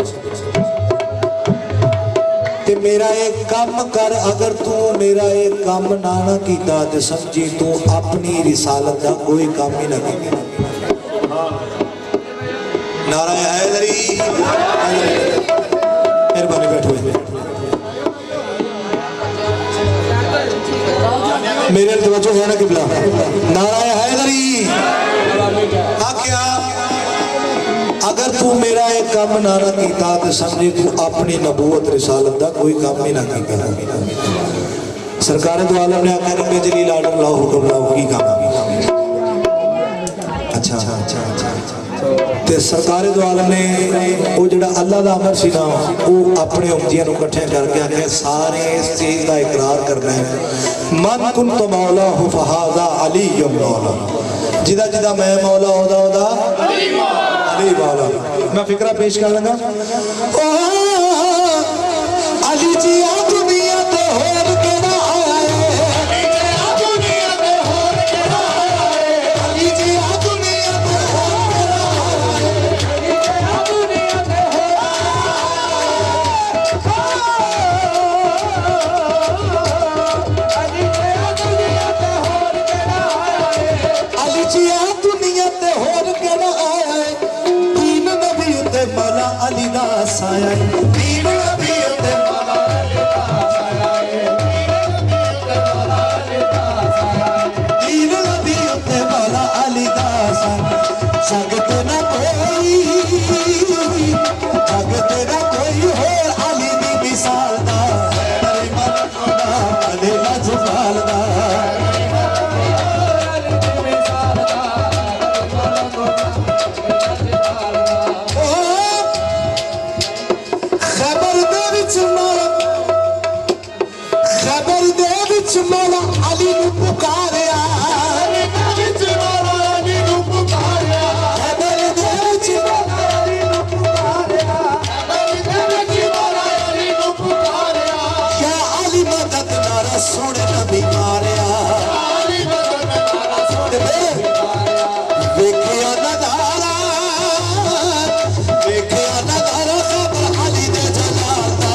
ते मेरा एक काम कर अगर तू मेरा एक काम ना कीता ते समझी तू अपनी रिसालत का कोई काम ही ना कीता नारा हैदरी मेहरबानी बैठो मेरे तवज्जो है ना किबला नारा हैदरी आख्या अगर तू मेरा एक काम ना कीता तो समझे तू अपनी नबूवत रिसालत का कोई काम ही ना कीता सरकार दो आलम ने आख्या रब्बे जलील आर्डर लाओ हुक्म लाओ की काम अच्छा ते सरकार दो आलम ने वो जिहड़ा अल्लाह दा अमर सी ना वो अपने उम्मतियां नूं इकट्ठे करके आख्या सारे इस चीज का इकरार करना है मन कुंत मौला हु फहाजा अली मौला जिदा जिदा मैं मौला ओदा ओदा अली मौला मैं फिक्रा पेश कर लगा अली जी आ दुनिया ते होर केड़ा आया है अली जी आ दुनिया ते होर केड़ा आया है अली जी आ दुनिया ते होर केड़ा आया है दीन नबी ते मौला अली दा साया दीन नबी ते मौला अली दा साया जगत ना कोई होर अली दी मिसाल दा अली लाजवाल दा मौला अली नू पुकारिया क्या अली मदद नारा सुन नबी मारिया वेखिया नजारा खबर अली दे जलाल दा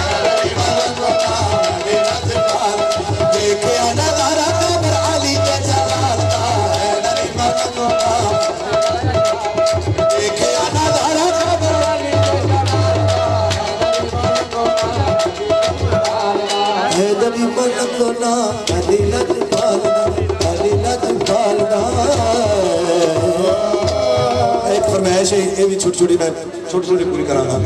देखिया नजारा खबर अली के जलाल दा देखिया नजारा खबर अली के हैदरी मलक ना अली लजपाल एक फरमाइश है ये भी छोटी छोटी मैं छोटी छोटी पूरी करांगा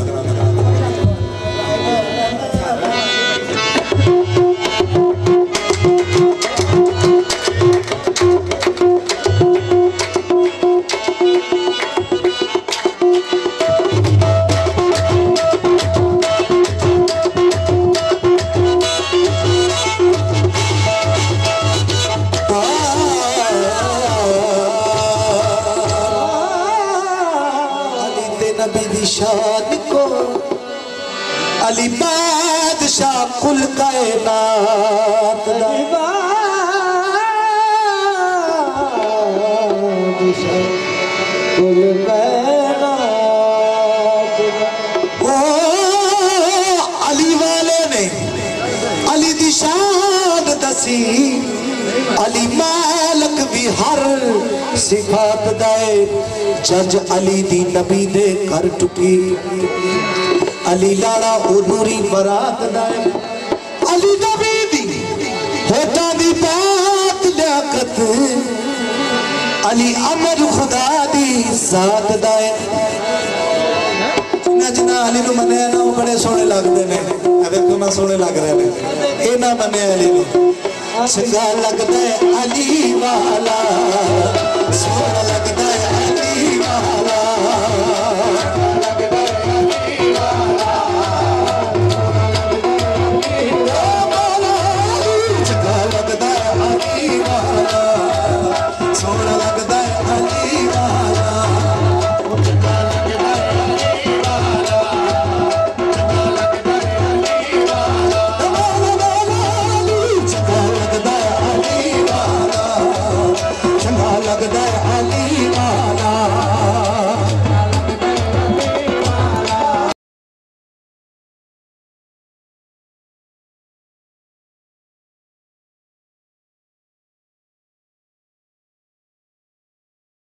नबी दी शान को अली बादशाह कुल कायनात दा कुल कायनात ओ अली वाले ने अली दी शान दसी अली मालक भी हर सिफात दाए जज अली दी नबी दे घर टुकी अली लाड़ा ओ नूरी बरात दाए अली नबी दी होता दी बात लियाकत अली अमर खुदा दी जात दाए जना अली नू मन्ने ना वो बड़े सोहने लगदे ने देखो ना सोहने लग रहे ने ए ना मन्ने अली नू चंगा लगदा अली वाला सोहना लगदा